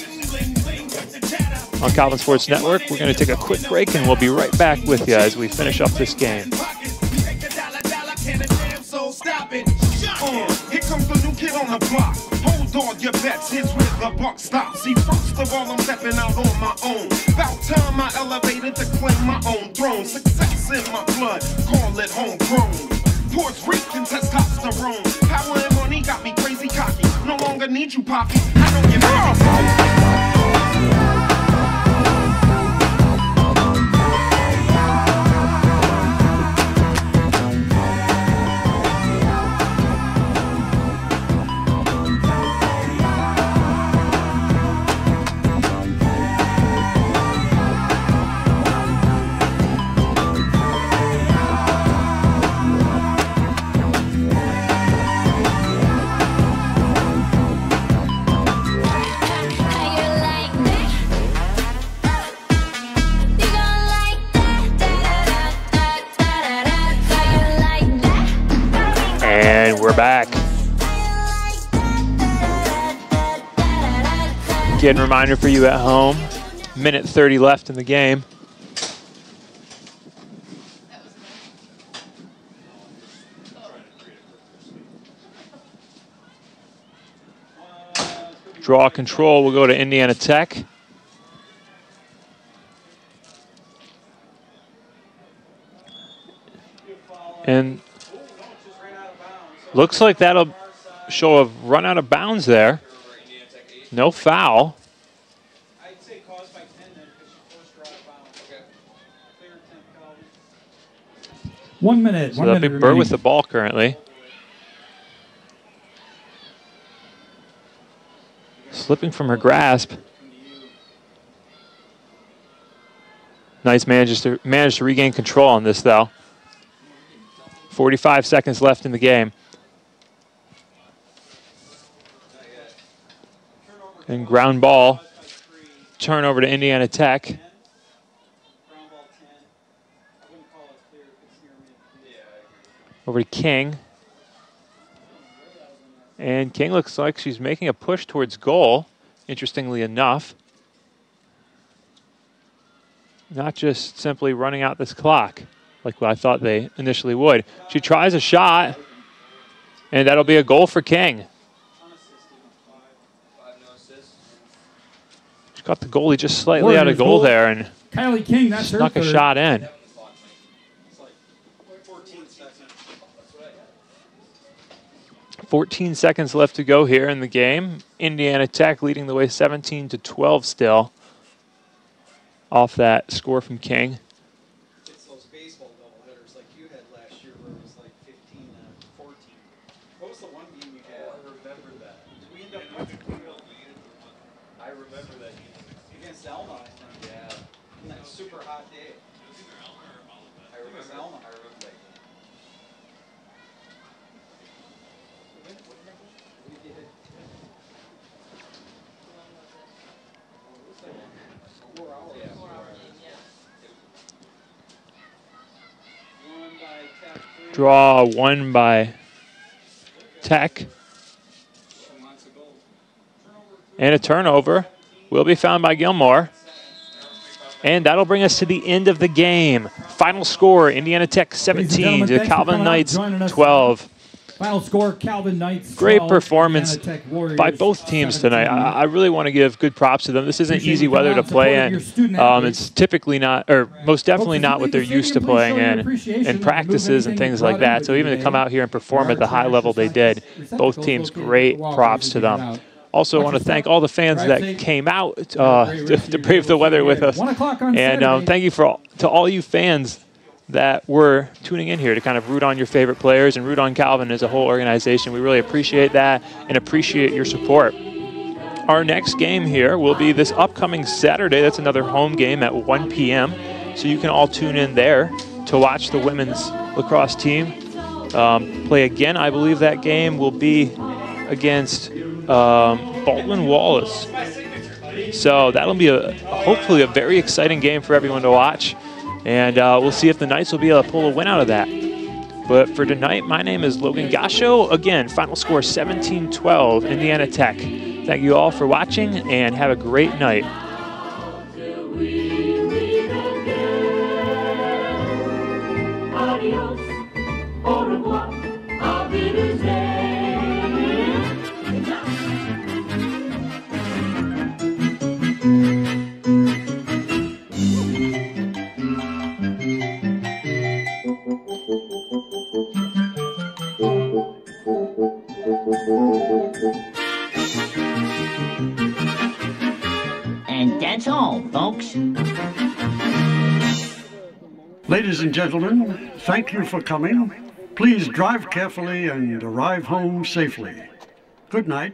Speaker 3: On Calvin Sports Network, we're going to take a quick break, and we'll be right back with you as we finish up this game.
Speaker 2: So stop it. Uh, here comes the new kid on the block. Hold on your bets, here's where the buck stops. See, first of all, I'm stepping out on my own. About time I elevated to claim my own throne. Success in my blood, call it homegrown. Puerto Rican testosterone. Power and money got me crazy cocky. No longer need you, Poppy. I know you're
Speaker 3: Again, reminder for you at home, minute thirty left in the game. Draw control will go to Indiana Tech. And looks like that'll show a run out of bounds there. No foul.
Speaker 4: I'd say caused by ten then because she forced her out of bounds. Okay. Clear ten, Calvin.
Speaker 6: One minute.
Speaker 3: So
Speaker 6: one
Speaker 3: that'll
Speaker 6: minute
Speaker 3: be Burr
Speaker 6: remaining.
Speaker 3: with the ball currently. Slipping from her grasp. Nice manages to manage to regain control on this though. forty-five seconds left in the game. And ground ball. Turnover to Indiana Tech. Over to King. And King looks like she's making a push towards goal, interestingly enough. Not just simply running out this clock like I thought they initially would. She tries a shot, and that'll be a goal for King. She got the goalie just slightly
Speaker 6: Warriors
Speaker 3: out of goal
Speaker 6: goal.
Speaker 3: there and
Speaker 6: Kylie King, that's her
Speaker 3: snuck a
Speaker 6: third.
Speaker 3: shot in. fourteen seconds left to go here in the game. Indiana Tech leading the way seventeen to twelve still off that score from King.
Speaker 4: It's those baseball doubleheaders like you had last year where it was like fifteen and fourteen. What was the one game you had? I remember that. Did we end up I remember that game. Against Elma, I think. Yeah. On that super hot day. I remember Elma. I remember that game.
Speaker 3: Draw one by Tech. And a turnover will be found by Gilmore. And that'll bring us to the end of the game. Final score, Indiana Tech seventeen to Calvin Knights twelve.
Speaker 6: Final score, Calvin Knights.
Speaker 3: Great
Speaker 6: twelve,
Speaker 3: performance
Speaker 6: Indiana Tech Warriors
Speaker 3: by both teams
Speaker 6: seventeen.
Speaker 3: tonight. I, I really want to give good props to them. This isn't
Speaker 6: Appreciate
Speaker 3: easy
Speaker 6: you coming
Speaker 3: weather
Speaker 6: out
Speaker 3: to
Speaker 6: and supporting
Speaker 3: play
Speaker 6: your
Speaker 3: in.
Speaker 6: student
Speaker 3: Um,
Speaker 6: athletes.
Speaker 3: it's typically not, or most definitely
Speaker 6: Folks,
Speaker 3: not
Speaker 6: if
Speaker 3: what
Speaker 6: you
Speaker 3: they're
Speaker 6: leave the
Speaker 3: used to
Speaker 6: stadium, please
Speaker 3: playing
Speaker 6: show your
Speaker 3: in,
Speaker 6: appreciation
Speaker 3: in
Speaker 6: and
Speaker 3: practices
Speaker 6: remove
Speaker 3: and
Speaker 6: anything
Speaker 3: things
Speaker 6: you
Speaker 3: like
Speaker 6: brought in
Speaker 3: that.
Speaker 6: with
Speaker 3: So
Speaker 6: you
Speaker 3: even to
Speaker 6: today.
Speaker 3: come out here and perform
Speaker 6: There
Speaker 3: at the
Speaker 6: are
Speaker 3: high
Speaker 6: trash
Speaker 3: level they did,
Speaker 6: receptacles
Speaker 3: both
Speaker 6: located
Speaker 3: teams,
Speaker 6: at the
Speaker 3: great
Speaker 6: walkways
Speaker 3: props
Speaker 6: as
Speaker 3: to
Speaker 6: you get
Speaker 3: them.
Speaker 6: out.
Speaker 3: Also, I
Speaker 6: Watch
Speaker 3: want to
Speaker 6: your
Speaker 3: thank
Speaker 6: step.
Speaker 3: all the fans
Speaker 6: Drive
Speaker 3: that
Speaker 6: safe.
Speaker 3: came out
Speaker 6: Have a
Speaker 3: uh,
Speaker 6: great
Speaker 3: to,
Speaker 6: rest of
Speaker 3: to
Speaker 6: your day.
Speaker 3: brave the
Speaker 6: We'll see
Speaker 3: weather
Speaker 6: you
Speaker 3: with
Speaker 6: at
Speaker 3: us.
Speaker 6: one o'clock on
Speaker 3: And um,
Speaker 6: Saturday.
Speaker 3: thank you for all, to all you fans that were tuning in here to kind of root on your favorite players and root on Calvin as a whole organization. We really appreciate that and appreciate your support. Our next game here will be this upcoming Saturday. That's another home game at one p m So you can all tune in there to watch the women's lacrosse team um, play again. I believe that game will be against um, Baldwin Wallace. So that'll be a hopefully a very exciting game for everyone to watch. And uh, we'll see if the Knights will be able to pull a win out of that. But for tonight, my name is Logan Gasho. Again, final score seventeen twelve, Indiana Tech. Thank you all for watching and have a great night.
Speaker 5: Adios, au revoir, auf Wiedersehen.
Speaker 12: And that's all, folks.
Speaker 13: Ladies and gentlemen, thank you for coming. Please drive carefully and arrive home safely. Good night.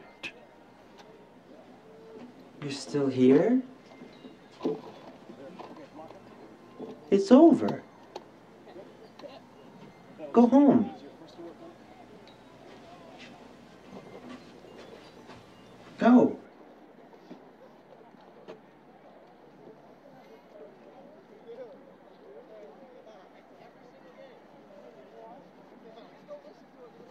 Speaker 14: You're still here? It's over. Go home. Go.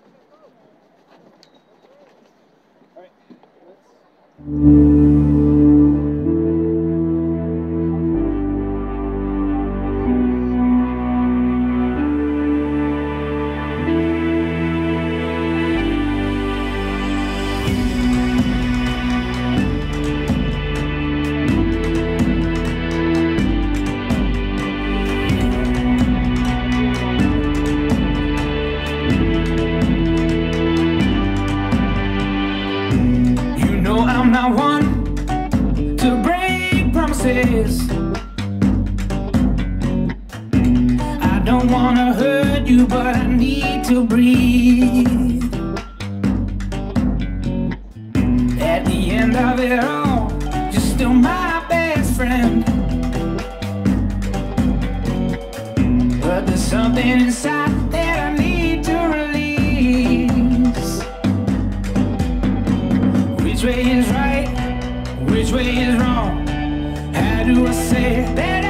Speaker 5: All right, let's.
Speaker 15: this. I don't wanna hurt you, but I need to breathe. At the end of it all, you're still my best friend. But there's something inside that I need to release. Which way is right? Which way is wrong? How do I say that